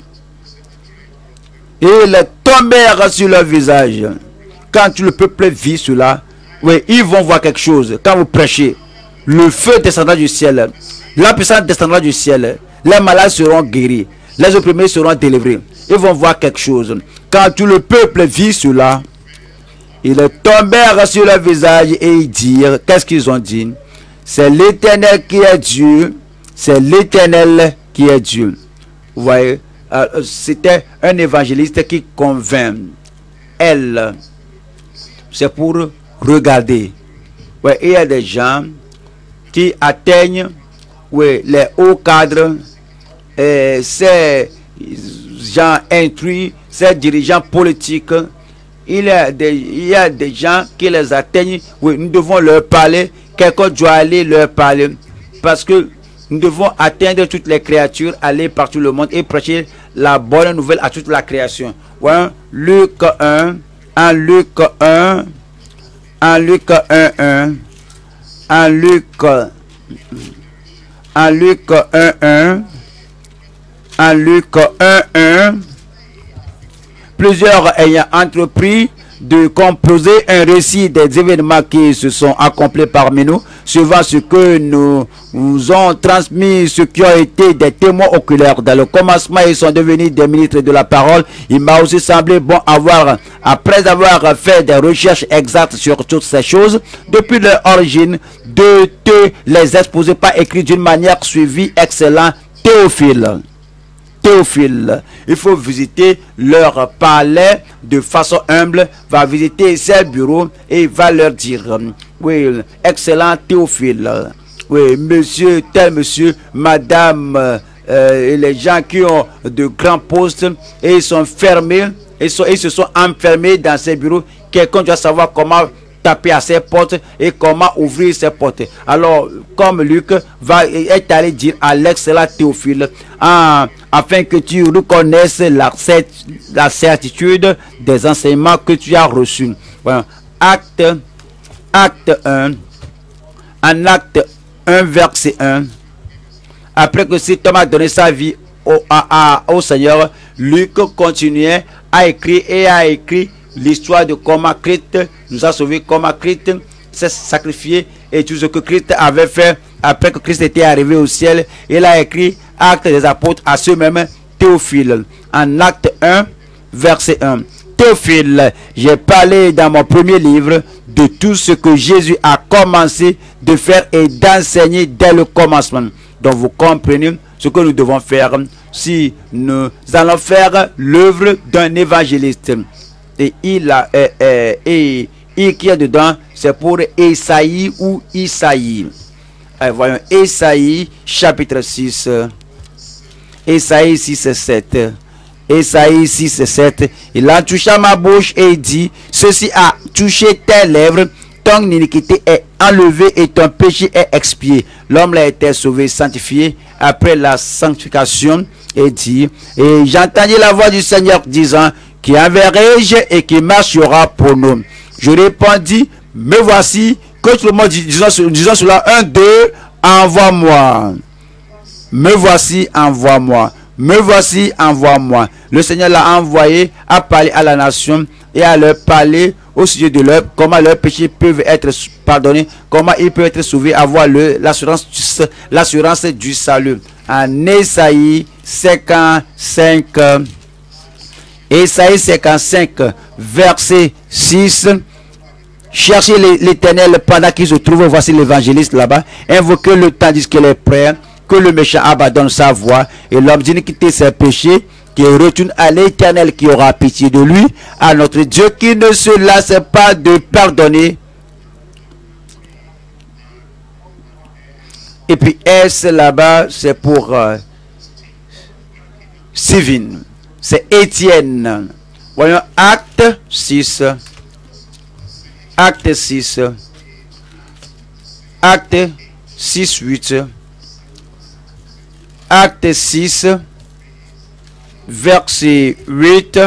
ils tombèrent sur leur visage. Quand tout le peuple vit cela, oui, ils vont voir quelque chose. Quand vous prêchez, le feu descendra du ciel, la puissance descendra du ciel. Les malades seront guéris, les opprimés seront délivrés. Ils vont voir quelque chose. Quand tout le peuple vit cela, ils tombèrent sur leur visage et ils dirent, qu'est-ce qu'ils ont dit? C'est l'Éternel qui est Dieu, c'est l'Éternel qui est Dieu. Vous voyez, c'était un évangéliste qui convainc. Elle, c'est pour regarder. Ouais, il y a des gens qui atteignent, oui, les hauts cadres, ces gens instruits, ces dirigeants politiques. Il y a des gens qui les atteignent. Oui, nous devons leur parler. Quelqu'un doit aller leur parler. Parce que nous devons atteindre toutes les créatures, aller partout le monde et prêcher la bonne nouvelle à toute la création. Ouais, Luc 1, en Luc 1, en Luc 1, 1, en Luc 1, 1, en Luc 1, 1, plusieurs ayant entrepris de composer un récit des événements qui se sont accomplis parmi nous, suivant ce que nous ont transmis, ceux qui ont été des témoins oculaires. Dans le commencement, ils sont devenus des ministres de la parole. Il m'a aussi semblé bon après avoir fait des recherches exactes sur toutes ces choses, depuis leur origine, de te les exposer par écrit d'une manière suivie, excellent Théophile. Il faut visiter leur palais de façon humble, va visiter ses bureaux et va leur dire, oui, excellent Théophile, oui, monsieur, tel monsieur, madame, et les gens qui ont de grands postes et ils sont fermés, ils se sont enfermés dans ces bureaux. Quelqu'un doit savoir comment taper à ses portes et comment ouvrir ses portes. Alors, comme Luc est allé dire à l'excellent Théophile, en afin que tu reconnaisses la certitude des enseignements que tu as reçus. Voilà. Acte 1, en acte 1, verset 1. Après que cet homme a donné sa vie au Seigneur, Luc continuait à écrire l'histoire de comment Christ nous a sauvés, comment Christ s'est sacrifié et tout ce que Christ avait fait après que Christ était arrivé au ciel. Il a écrit Actes des apôtres à ce même Théophile. En acte 1, verset 1. Théophile, j'ai parlé dans mon premier livre de tout ce que Jésus a commencé de faire et d'enseigner dès le commencement. Donc vous comprenez ce que nous devons faire si nous allons faire l'œuvre d'un évangéliste. Et qui est dedans, c'est pour Esaïe ou Isaïe. Voyons Esaïe chapitre 6. Esaïe 6 et 7. Esaïe 6 et 7. Il a touché ma bouche et dit, ceci a touché tes lèvres, ton iniquité est enlevée et ton péché est expié. L'homme a été sauvé, sanctifié après la sanctification et dit, et j'entendis la voix du Seigneur disant, qui enverrai-je et qui marchera pour nous? Je répondis, me voici, que tout le monde disons cela, 1, 2, envoie-moi. Me voici, envoie-moi. Me voici, envoie-moi. Le Seigneur l'a envoyé à parler à la nation et à leur parler au sujet de comment leurs péchés peuvent être pardonnés, comment ils peuvent être sauvés, avoir l'assurance du salut. En Esaïe 55, Esaïe 55, verset 6. Cherchez l'Éternel pendant qu'il se trouve. Voici l'évangéliste là-bas. Invoquez le tandis qu'il est prêt. Que le méchant abandonne sa voie et l'homme d'iniquité ses péchés, qui retourne à l'Éternel qui aura pitié de lui, à notre Dieu qui ne se lasse pas de pardonner. Et puis S là-bas, c'est pour Sivine. C'est Étienne. Voyons acte 6. Acte 6. Acte 6, 8. Acte 6, verset 8.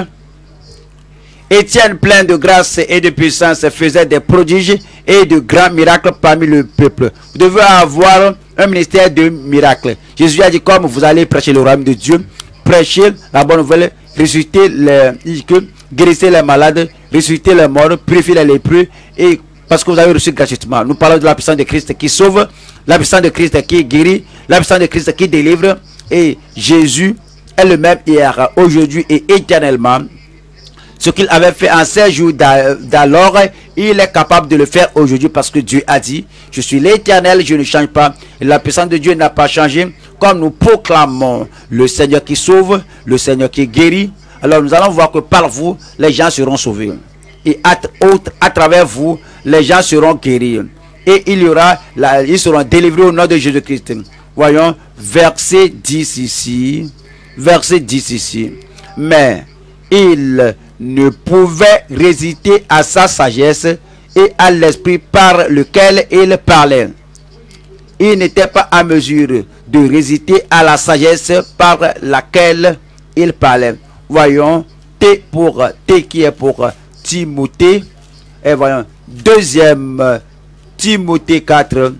Étienne, plein de grâce et de puissance, faisait des prodiges et de grands miracles parmi le peuple. Vous devez avoir un ministère de miracles. Jésus a dit, comme vous allez prêcher le royaume de Dieu, prêcher la bonne nouvelle, ressusciter guérissez les malades, ressusciter les morts, purifier les lépreux, et parce que vous avez reçu gratuitement. Nous parlons de la puissance de Christ qui sauve, la puissance de Christ qui guérit, la puissance de Christ qui délivre. Et Jésus est le même hier, aujourd'hui et éternellement. Ce qu'il avait fait en ces jours d'alors, il est capable de le faire aujourd'hui parce que Dieu a dit, je suis l'Éternel, je ne change pas. Et la puissance de Dieu n'a pas changé. Comme nous proclamons le Seigneur qui sauve, le Seigneur qui guérit, alors nous allons voir que par vous, les gens seront sauvés. Et à travers vous, les gens seront guéris. Et ils seront délivrés au nom de Jésus-Christ. Voyons, verset 10 ici. Verset 10 ici. Mais il ne pouvait résister à sa sagesse et à l'esprit par lequel il parlait. Il n'était pas à mesure de résister à la sagesse par laquelle il parlait. Voyons, T qui est pour Timothée. Et voyons, deuxième Timothée 4.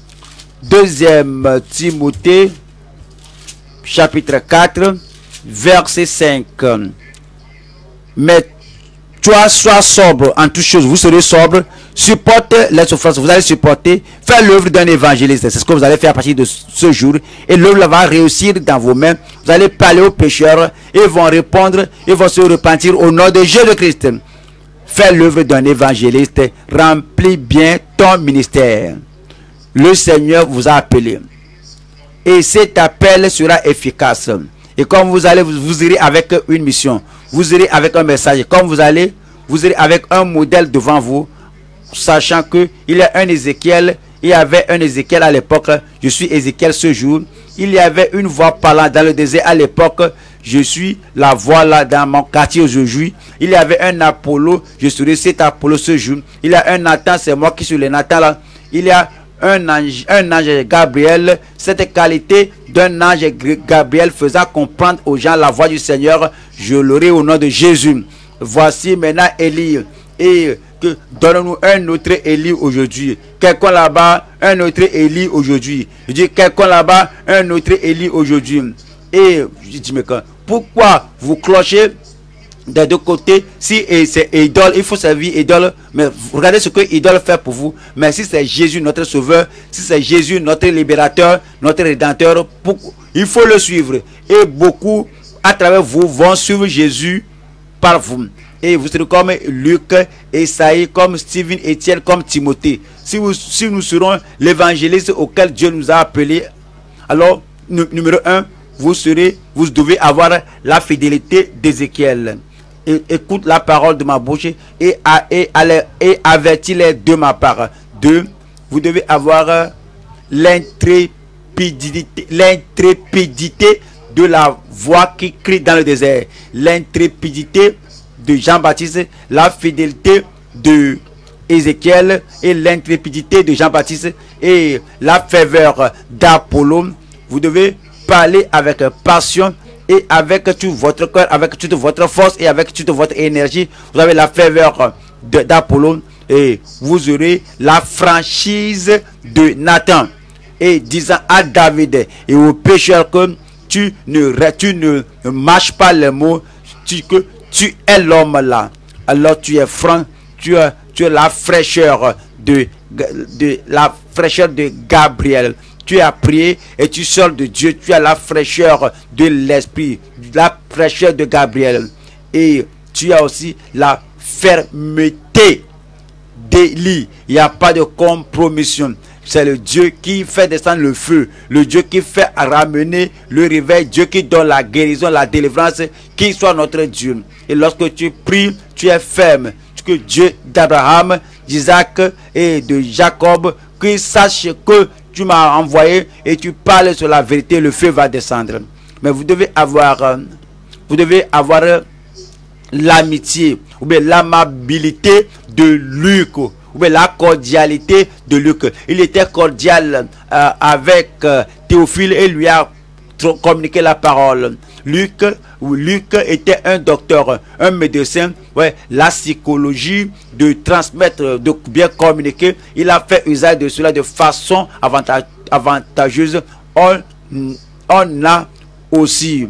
Deuxième Timothée, chapitre 4, verset 5. Mais toi, sois sobre en toutes choses. Vous serez sobre. Supporte les souffrances. Vous allez supporter. Faire l'œuvre d'un évangéliste. C'est ce que vous allez faire à partir de ce jour. Et l'œuvre va réussir dans vos mains. Vous allez parler aux pécheurs. Ils vont répondre. Ils vont se repentir au nom de Jésus-Christ. Fais l'œuvre d'un évangéliste. Remplis bien ton ministère. Le Seigneur vous a appelé. Et cet appel sera efficace. Et comme vous allez, vous irez avec une mission. Vous irez avec un message. Comme vous irez avec un modèle devant vous. Sachant que il y a un Ézéchiel. Il y avait un Ézéchiel à l'époque. Je suis Ézéchiel ce jour. Il y avait une voix parlant dans le désert à l'époque. Je suis la voix là dans mon quartier aujourd'hui. Il y avait un Apollo. Je serai cet Apollo ce jour. Il y a un Nathan. C'est moi qui suis le Nathan là. Il y a un ange Gabriel, cette qualité d'un ange Gabriel faisant comprendre aux gens la voix du Seigneur, je l'aurai au nom de Jésus. Voici maintenant Élie, et que donne-nous un autre Élie aujourd'hui. Quelqu'un là-bas, un autre Élie aujourd'hui. Je dis quelqu'un là-bas, un autre Élie aujourd'hui. Et je dis mais pourquoi vous clochez des deux côtés? Si c'est idole, il faut servir idole, mais regardez ce que idole fait pour vous. Mais si c'est Jésus notre sauveur, si c'est Jésus notre libérateur, notre rédempteur, il faut le suivre. Et beaucoup à travers vous vont suivre Jésus par vous. Et vous serez comme Luc, Esaïe, comme Stephen, Étienne, comme Timothée. Si nous serons l'évangéliste auquel Dieu nous a appelés, alors numéro 1, vous devez avoir la fidélité d'Ézéchiel. Écoute la parole de ma bouche et avertis-les de ma part. 2, vous devez avoir l'intrépidité de la voix qui crie dans le désert. L'intrépidité de Jean-Baptiste, la fidélité de Ézéchiel et l'intrépidité de Jean-Baptiste et la ferveur d'Apollon. Vous devez parler avec passion et avec tout votre cœur, avec toute votre force et avec toute votre énergie. Vous avez la ferveur d'Apollon et vous aurez la franchise de Nathan. Et disant à David et aux pécheurs que tu ne mâches pas les mots, que tu es l'homme là. Alors tu es franc, tu as la fraîcheur de Gabriel. Tu as prié et tu sors de Dieu. Tu as la fraîcheur de l'esprit, la fraîcheur de Gabriel. Et tu as aussi la fermeté d'Élie. Il n'y a pas de compromission. C'est le Dieu qui fait descendre le feu, le Dieu qui fait ramener le réveil, Dieu qui donne la guérison, la délivrance, qui soit notre Dieu. Et lorsque tu pries, tu es ferme. Que Dieu d'Abraham, d'Isaac et de Jacob, qu'il sache que tu m'as envoyé et tu parles sur la vérité, le feu va descendre. Mais vous devez avoir l'amitié ou bien l'amabilité de Luc, ou bien la cordialité de Luc. Il était cordial avec Théophile et lui a communiqué la parole. Luc était un docteur, un médecin, la psychologie de transmettre, de bien communiquer. Il a fait usage de cela de façon avantageuse. On a aussi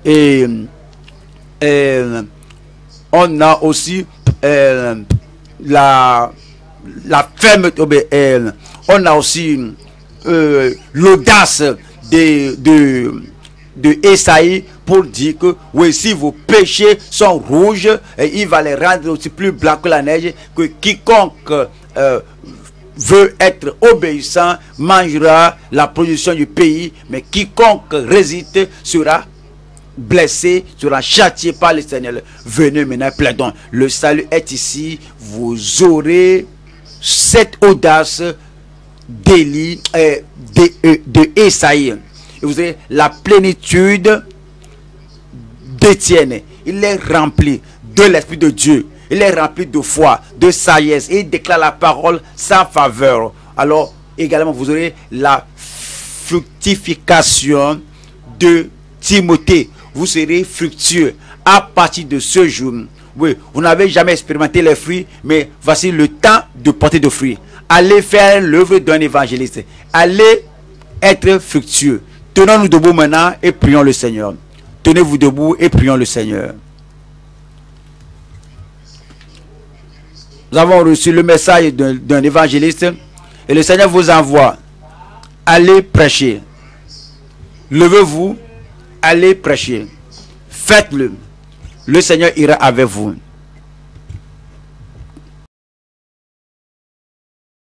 la ferme, on a aussi l'audace de Esaïe pour dire que oui, si vos péchés sont rouges, il va les rendre aussi plus blancs que la neige, que quiconque veut être obéissant mangera la production du pays, mais quiconque résiste sera blessé, sera châtié par le Seigneur. Venez maintenant, plaidons. Le salut est ici. Vous aurez cette audace d'Élie, de Esaïe. Et vous avez la plénitude d'Étienne. Il est rempli de l'Esprit de Dieu. Il est rempli de foi, de sagesse. Et il déclare la parole sans faveur. Alors, également, vous aurez la fructification de Timothée. Vous serez fructueux à partir de ce jour. Oui, vous n'avez jamais expérimenté les fruits, mais voici le temps de porter de fruits. Allez faire l'œuvre d'un évangéliste. Allez être fructueux. Tenons-nous debout maintenant et prions le Seigneur. Tenez-vous debout et prions le Seigneur. Nous avons reçu le message d'un évangéliste et le Seigneur vous envoie. Allez prêcher. Levez-vous, allez prêcher. Faites-le. Le Seigneur ira avec vous.